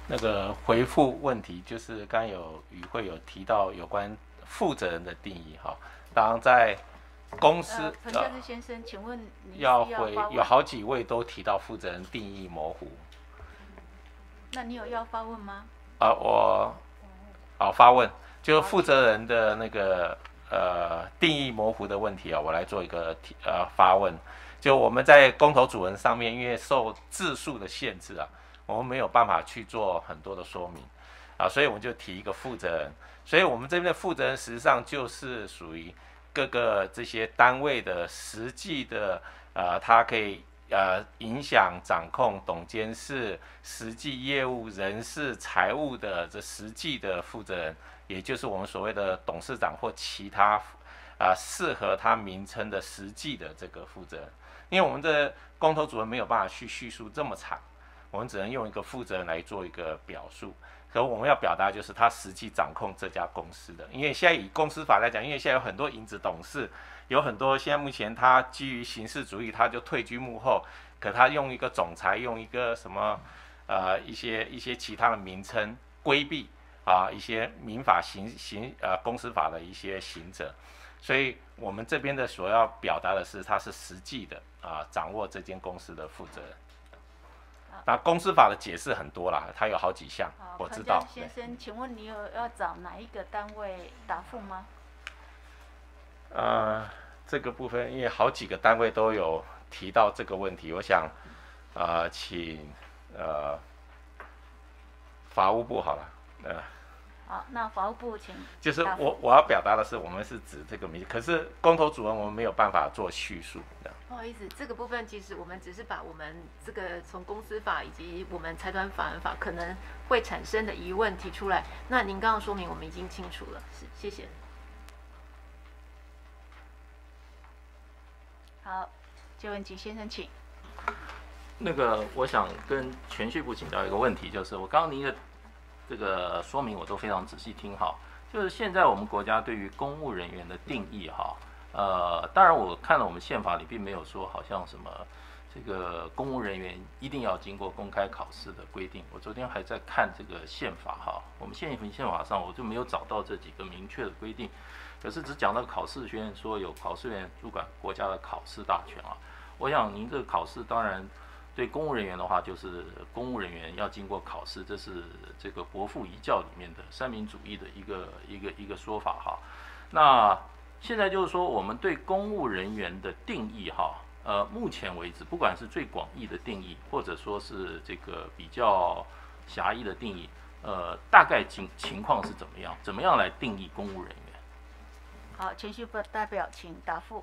那个回复问题，就是刚刚有与会有提到有关负责人的定义哈。当然在公司， 呃，彭家志先生，请问你要回要发问有好几位都提到负责人定义模糊。 那你有要发问吗？ 啊、我好发问，就负责人的那个呃定义模糊的问题啊，我来做一个提呃发问。就我们在公投主文上面，因为受字数的限制啊，我们没有办法去做很多的说明啊，所以我们就提一个负责人。所以我们这边的负责人实际上就是属于各个这些单位的实际的呃，他可以呃影响、掌控、董监事、实际业务、人事、财务的这实际的负责人，也就是我们所谓的董事长或其他啊、呃、适合他名称的实际的这个负责人。因为我们的公投主任没有办法去叙述这么长，我们只能用一个负责人来做一个表述。可我们要表达就是他实际掌控这家公司的，因为现在以公司法来讲，因为现在有很多影子董事，有很多现在目前他基于形式主义，他就退居幕后，可他用一个总裁，用一个什么呃一些一些其他的名称规避啊一些民法行行呃公司法的一些行者，所以我们这边的所要表达的是，他是实际的啊掌握这间公司的负责人。那公司法的解释很多啦，它有好几项，我知道。 先生，请问你有要找哪一个单位答复吗？ 呃，这个部分因为好几个单位都有提到这个问题，我想，呃，请呃法务部好了，呃。 好，那法务部请。 就是我我要表达的是，我们是指这个名，可是公投主文我们没有办法做叙述的。 不好意思，这个部分其实我们只是把我们这个从公司法以及我们财团法人法可能会产生的疑问提出来。那您刚刚说明我们已经清楚了，是谢谢。 好，邱文吉先生请。 那个，我想跟铨叙部请教一个问题，就是我刚刚您的这个说明我都非常仔细听好，就是现在我们国家对于公务人员的定义哈。呃，当然我看了我们宪法里并没有说好像什么这个公务人员一定要经过公开考试的规定。我昨天还在看这个宪法哈，我们现行宪法上我就没有找到这几个明确的规定，可是只讲到考试学院说有考试院主管国家的考试大权啊。我想您这个考试当然对公务人员的话，就是公务人员要经过考试，这是这个国父遗教里面的三民主义的一个一个一个说法哈。那现在就是说，我们对公务人员的定义哈，呃，目前为止，不管是最广义的定义，或者说是这个比较狭义的定义，呃，大概情情况是怎么样？怎么样来定义公务人员？ 好，铨叙部代表请答复。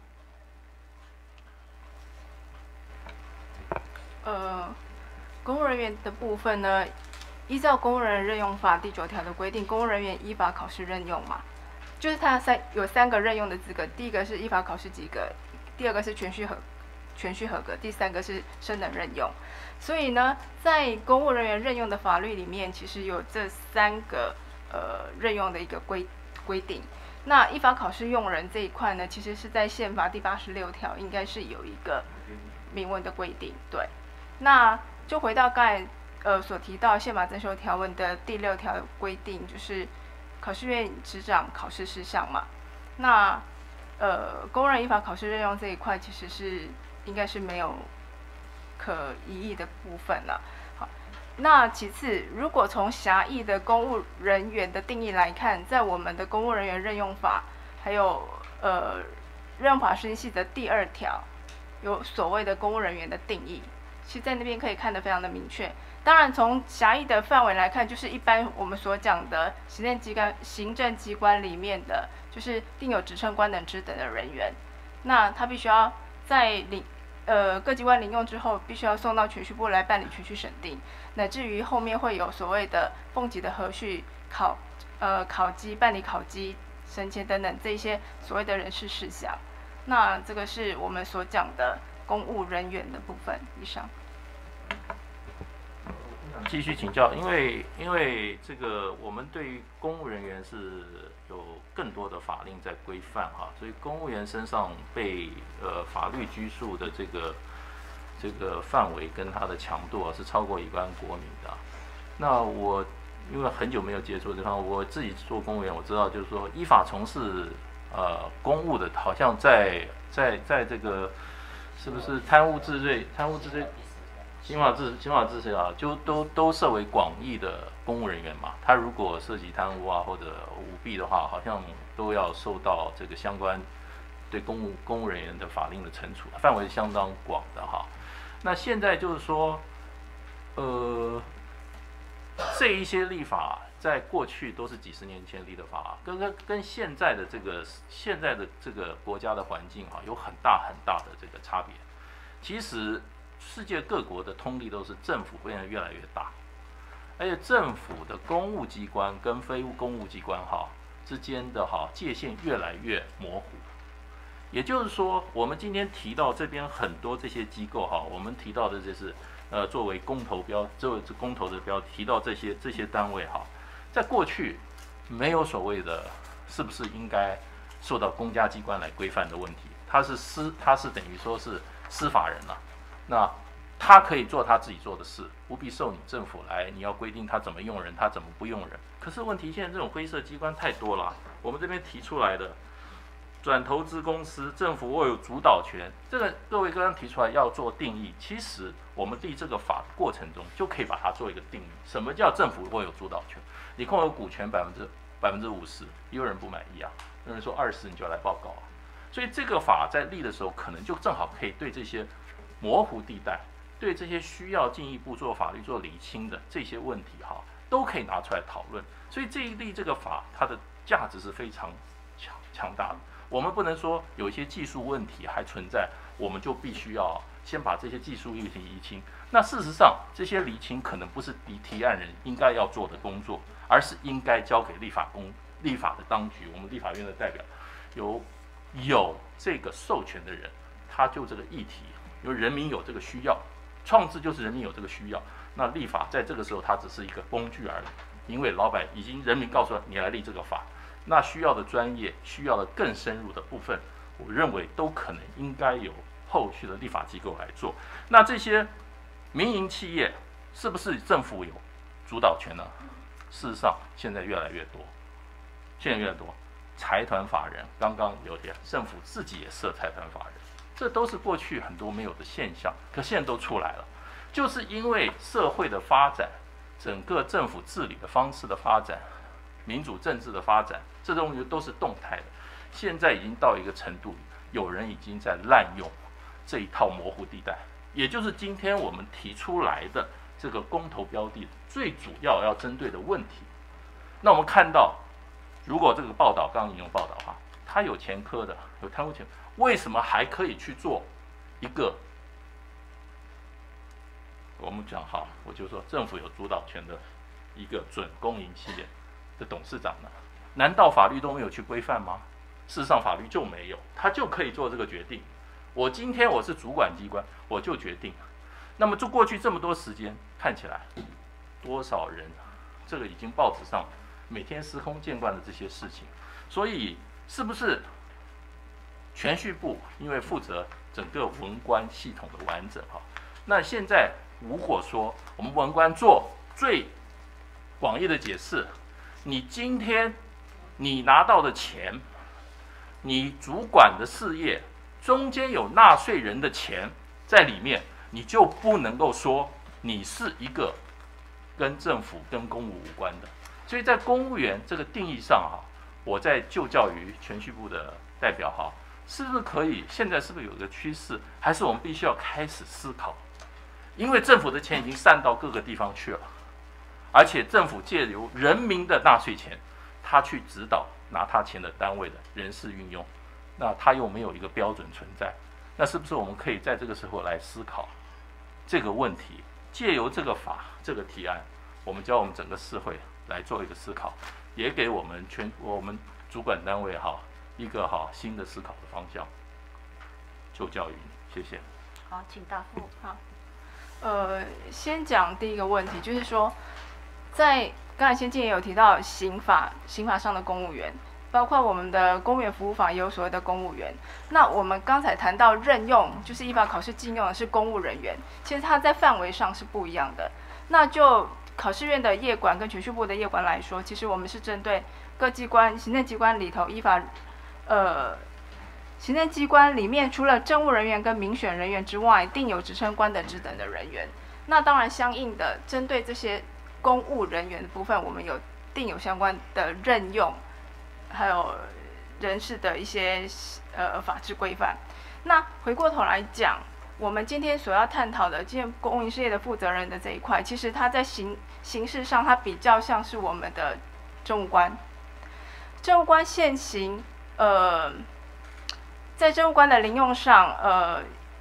呃，公务人员的部分呢，依照《公务人员任用法》第九条的规定，公务人员依法考试任用嘛。就是他三有三个任用的资格，第一个是依法考试及格，第二个是铨叙合铨叙合格，第三个是升等任用。所以呢，在公务人员任用的法律里面，其实有这三个呃任用的一个规规定。那依法考试用人这一块呢，其实是在宪法第八十六条应该是有一个明文的规定。对，那就回到刚才呃所提到宪法增修条文的第六条规定，就是考试院执掌考试事项嘛。那呃，公务人依法考试任用这一块，其实是应该是没有可疑义的部分了。好，那其次，如果从狭义的公务人员的定义来看，在我们的公务人员任用法，还有呃任用法施行细则第二条，有所谓的公务人员的定义，其实在那边可以看得非常的明确。当然，从狭义的范围来看，就是一般我们所讲的行政机关、行政机关里面的，就是定有职称、官等职等的人员，那他必须要在领呃各机关领用之后，必须要送到铨叙部来办理铨叙审定，乃至于后面会有所谓的俸级的核序、考呃考绩、办理考绩、升迁等等这一些所谓的人事事项。那这个是我们所讲的公务人员的部分。以上。 继续请教，因为因为这个我们对于公务人员是有更多的法令在规范哈，所以公务员身上被呃法律拘束的这个这个范围跟它的强度啊是超过一般国民的。 那我因为很久没有接触这方，我自己做公务员，我知道就是说依法从事呃公务的，好像在在在这个是不是贪污治罪、贪污治罪、刑法治刑法治罪啊，就都都设为广义的公务人员嘛。他如果涉及贪污啊或者舞弊的话，好像都要受到这个相关对公务公务人员的法令的惩处，范围相当广的哈。那现在就是说，呃。这一些立法在过去都是几十年前立的法，跟跟跟现在的这个现在的这个国家的环境啊，有很大很大的这个差别。其实世界各国的通例都是政府变得越来越大，而且政府的公务机关跟非公务机关哈之间的哈界限越来越模糊。也就是说，我们今天提到这边很多这些机构哈，我们提到的这是。呃，作为公投标，作为公投的标提到这些这些单位哈，在过去没有所谓的是不是应该受到公家机关来规范的问题，他是司，他是等于说是司法人了、啊，那他可以做他自己做的事，不必受你政府来，你要规定他怎么用人，他怎么不用人。可是问题现在这种灰色机关太多了，我们这边提出来的。转投资公司，政府握有主导权。这个各位刚刚提出来要做定义，其实我们立这个法的过程中就可以把它做一个定义。什么叫政府握有主导权？你控有股权百分之百分之五十，也有人不满意啊，有人说二十，你就要来报告啊。所以这个法在立的时候，可能就正好可以对这些模糊地带，对这些需要进一步做法律做厘清的这些问题哈，都可以拿出来讨论。所以这一立这个法，它的价值是非常强强大的。我们不能说有一些技术问题还存在，我们就必须要先把这些技术问题厘清。那事实上，这些厘清可能不是提提案人应该要做的工作，而是应该交给立法公立法的当局，我们立法院的代表，有有这个授权的人，他就这个议题，因为人民有这个需要，创制就是人民有这个需要。那立法在这个时候，它只是一个工具而已，因为老百已经人民告诉你来立这个法。那需要的专业，需要的更深入的部分，我认为都可能应该有后续的立法机构来做。那这些民营企业是不是政府有主导权呢？事实上，现在越来越多，现在越来越多财团法人，刚刚有点政府自己也设财团法人，这都是过去很多没有的现象，可现在都出来了，就是因为社会的发展，整个政府治理的方式的发展。民主政治的发展，这东西都是动态的。现在已经到一个程度，有人已经在滥用这一套模糊地带，也就是今天我们提出来的这个公投标的最主要要针对的问题。那我们看到，如果这个报道刚刚引用报道哈，它有前科的，有贪污前，为什么还可以去做一个？我们讲哈，我就说政府有主导权的一个准公营企业。的董事长呢？难道法律都没有去规范吗？事实上，法律就没有，他就可以做这个决定。我今天我是主管机关，我就决定。那么，就过去这么多时间，看起来多少人，这个已经报纸上每天司空见惯的这些事情，所以是不是铨叙部因为负责整个文官系统的完整哈？那现在如果说我们文官做最广义的解释。你今天你拿到的钱，你主管的事业中间有纳税人的钱在里面，你就不能够说你是一个跟政府跟公务无关的。所以在公务员这个定义上哈，我在就教于铨叙部的代表哈，是不是可以？现在是不是有一个趋势？还是我们必须要开始思考？因为政府的钱已经散到各个地方去了。而且政府借由人民的纳税钱，他去指导拿他钱的单位的人事运用，那他又没有一个标准存在，那是不是我们可以在这个时候来思考这个问题？借由这个法这个提案，我们教我们整个社会来做一个思考，也给我们全我们主管单位哈一个哈新的思考的方向。就教育，谢谢。 好，请答复。 好，呃，先讲第一个问题，就是说。在刚才先进也有提到刑法，刑法上的公务员，包括我们的公务员服务法也有所谓的公务员。那我们刚才谈到任用，就是依法考试禁用的是公务人员，其实它在范围上是不一样的。那就考试院的业管跟铨叙部的业管来说，其实我们是针对各机关、行政机关里头依法，呃，行政机关里面除了政务人员跟民选人员之外，定有职称官等职等的人员。那当然，相应的针对这些公务人员的部分，我们有定有相关的任用，还有人事的一些呃法制规范。那回过头来讲，我们今天所要探讨的，今天公营事业的负责人的这一块，其实它在形形式上，它比较像是我们的政务官。政务官现行，呃，在政务官的零用上，呃，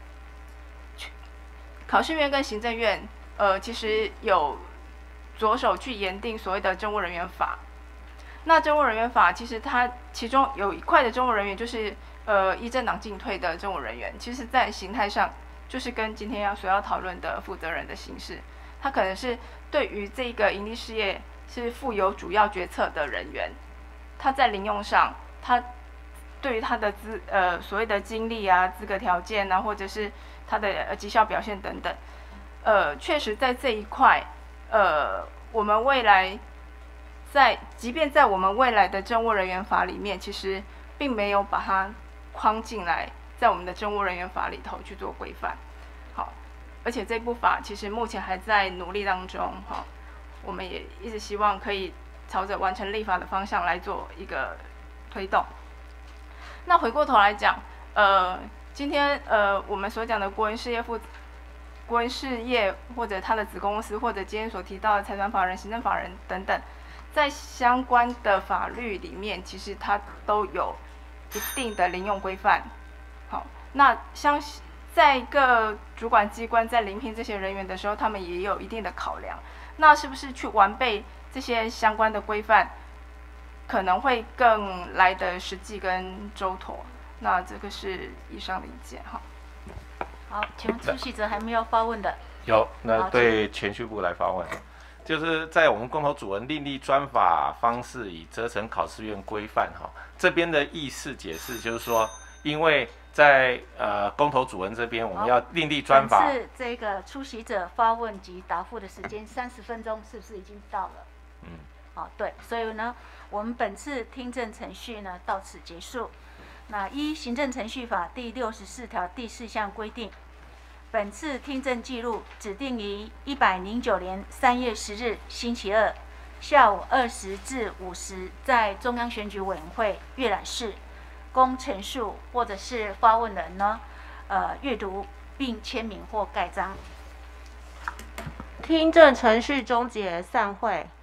考试院跟行政院，呃，其实有着手去研定所谓的政务人员法。那政务人员法，其实它其中有一块的政务人员就是呃依政党进退的政务人员，其实在形态上就是跟今天要所要讨论的负责人的形式，他可能是对于这个营利事业是负有主要决策的人员，他在零用上，他对于他的资呃所谓的经历啊、资格条件啊，或者是他的呃绩效表现等等，呃，确实在这一块，呃，我们未来在即便在我们未来的政务人员法里面，其实并没有把它框进来，在我们的政务人员法里头去做规范。好，而且这部法其实目前还在努力当中，哈，我们也一直希望可以朝着完成立法的方向来做一个推动。那回过头来讲，呃，今天呃我们所讲的国营事业负国营事业或者它的子公司，或者今天所提到的财团法人、行政法人等等，在相关的法律里面，其实它都有一定的零用规范。好，那相在各主管机关在遴聘这些人员的时候，他们也有一定的考量。那是不是去完备这些相关的规范，可能会更来得实际跟周妥？那这个是以上的意见哈。 好，请问出席者还没有发问的？ 有，那对铨叙部来发问，就是在我们公投主文另立专法方式以责成考试院规范哈，这边的意思解释就是说，因为在呃公投主文这边我们要另立专法， 是这个出席者发问及答复的时间三十分钟，是不是已经到了？ 嗯， 好，对，所以呢，我们本次听证程序呢到此结束。那依行政程序法第六十四条第四项规定，本次听证记录指定于一百零九年三月十日星期二下午二时至五时，在中央选举委员会阅览室，供陈述或者是发问人呢，呃，阅读并签名或盖章。 听证程序终结，散会。